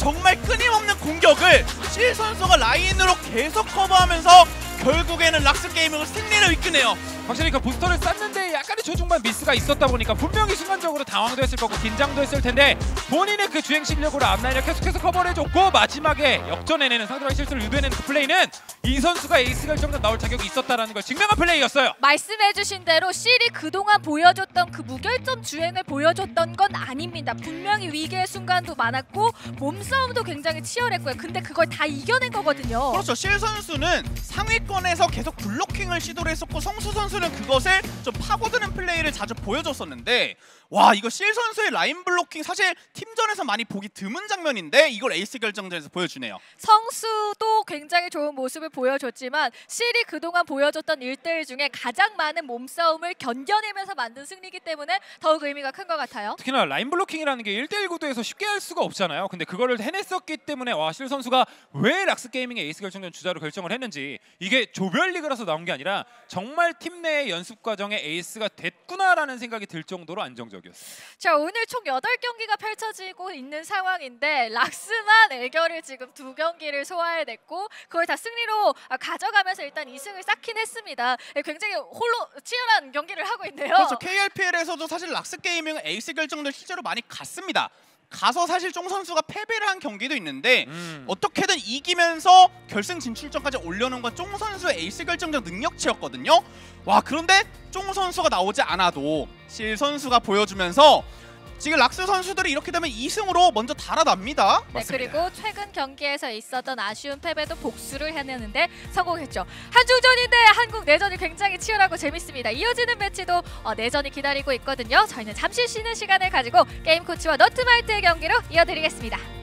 정말 끊임없는 공격을 실 선수가 라인으로 계속 커버하면서 결국에는 락스 게이밍을 승리를 이끄네요. 확실히 그 부스터를 쐈는데 약간의 초중반 미스가 있었다 보니까 분명히 순간적으로 당황도 했을 거고 긴장도 했을 텐데 본인의 그 주행 실력으로 앞라인을 계속해서 커버를 해줬고 마지막에 역전해내는 상대방의 실수를 유도해내는 그 플레이는 이 선수가 에이스 결정전 나올 자격이 있었다는 걸 증명한 플레이였어요. 말씀해주신 대로 실이 그동안 보여줬던 그 무결점 주행을 보여줬던 건 아닙니다. 분명히 위기의 순간도 많았고 몸싸움도 굉장히 치열했고요. 근데 그걸 다 이겨낸 거거든요. 그렇죠. 실 선수는 상위권에서 계속 블로킹을 시도를 했었고 성수 선수는 그것을 좀 파고드는 플레이를 자주 보여줬었는데 와 이거 실 선수의 라인 블로킹 사실 팀전에서 많이 보기 드문 장면인데 이걸 에이스 결정전에서 보여주네요. 성수도 굉장히 좋은 모습을 보여줬지만 실이 그동안 보여줬던 일 대일 중에 가장 많은 몸싸움을 견뎌내면서 만든 승리이기 때문에 더욱 의미가 큰 것 같아요. 특히나 라인 블로킹이라는 게 일 대일 구도에서 쉽게 할 수가 없잖아요. 근데 그거를 해냈었기 때문에 와 실 선수가 왜 락스 게이밍의 에이스 결정전 주자로 결정을 했는지 이게 조별리그라서 나온 게 아니라 정말 팀 내의 연습 과정에 에이스가 됐구나라는 생각이 들 정도로 안정적이었어요. 자 오늘 총 여덟 경기가 펼쳐지고 있는 상황인데 락스만 애결을 지금 두 경기를 소화해냈고 그걸 다 승리로 가져가면서 일단 이 승을 쌓긴 했습니다. 굉장히 홀로 치열한 경기를 하고 있네요. 그렇죠. 케이알피엘에서도 사실 락스 게이밍은 에이스 결정전 실제로 많이 갔습니다. 가서 사실 쫑 선수가 패배를 한 경기도 있는데 음. 어떻게든 이기면서 결승 진출전까지 올려놓은 건 쫑 선수의 에이스 결정전 능력치였거든요. 와 그런데 쫑 선수가 나오지 않아도 실 선수가 보여주면서 지금 락스 선수들이 이렇게 되면 이 승으로 먼저 달아납니다. 네, 그리고 최근 경기에서 있었던 아쉬운 패배도 복수를 해내는데 성공했죠. 한중전인데 한국 내전이 굉장히 치열하고 재밌습니다. 이어지는 매치도 어, 내전이 기다리고 있거든요. 저희는 잠시 쉬는 시간을 가지고 게임 코치와 너트마이트의 경기로 이어드리겠습니다.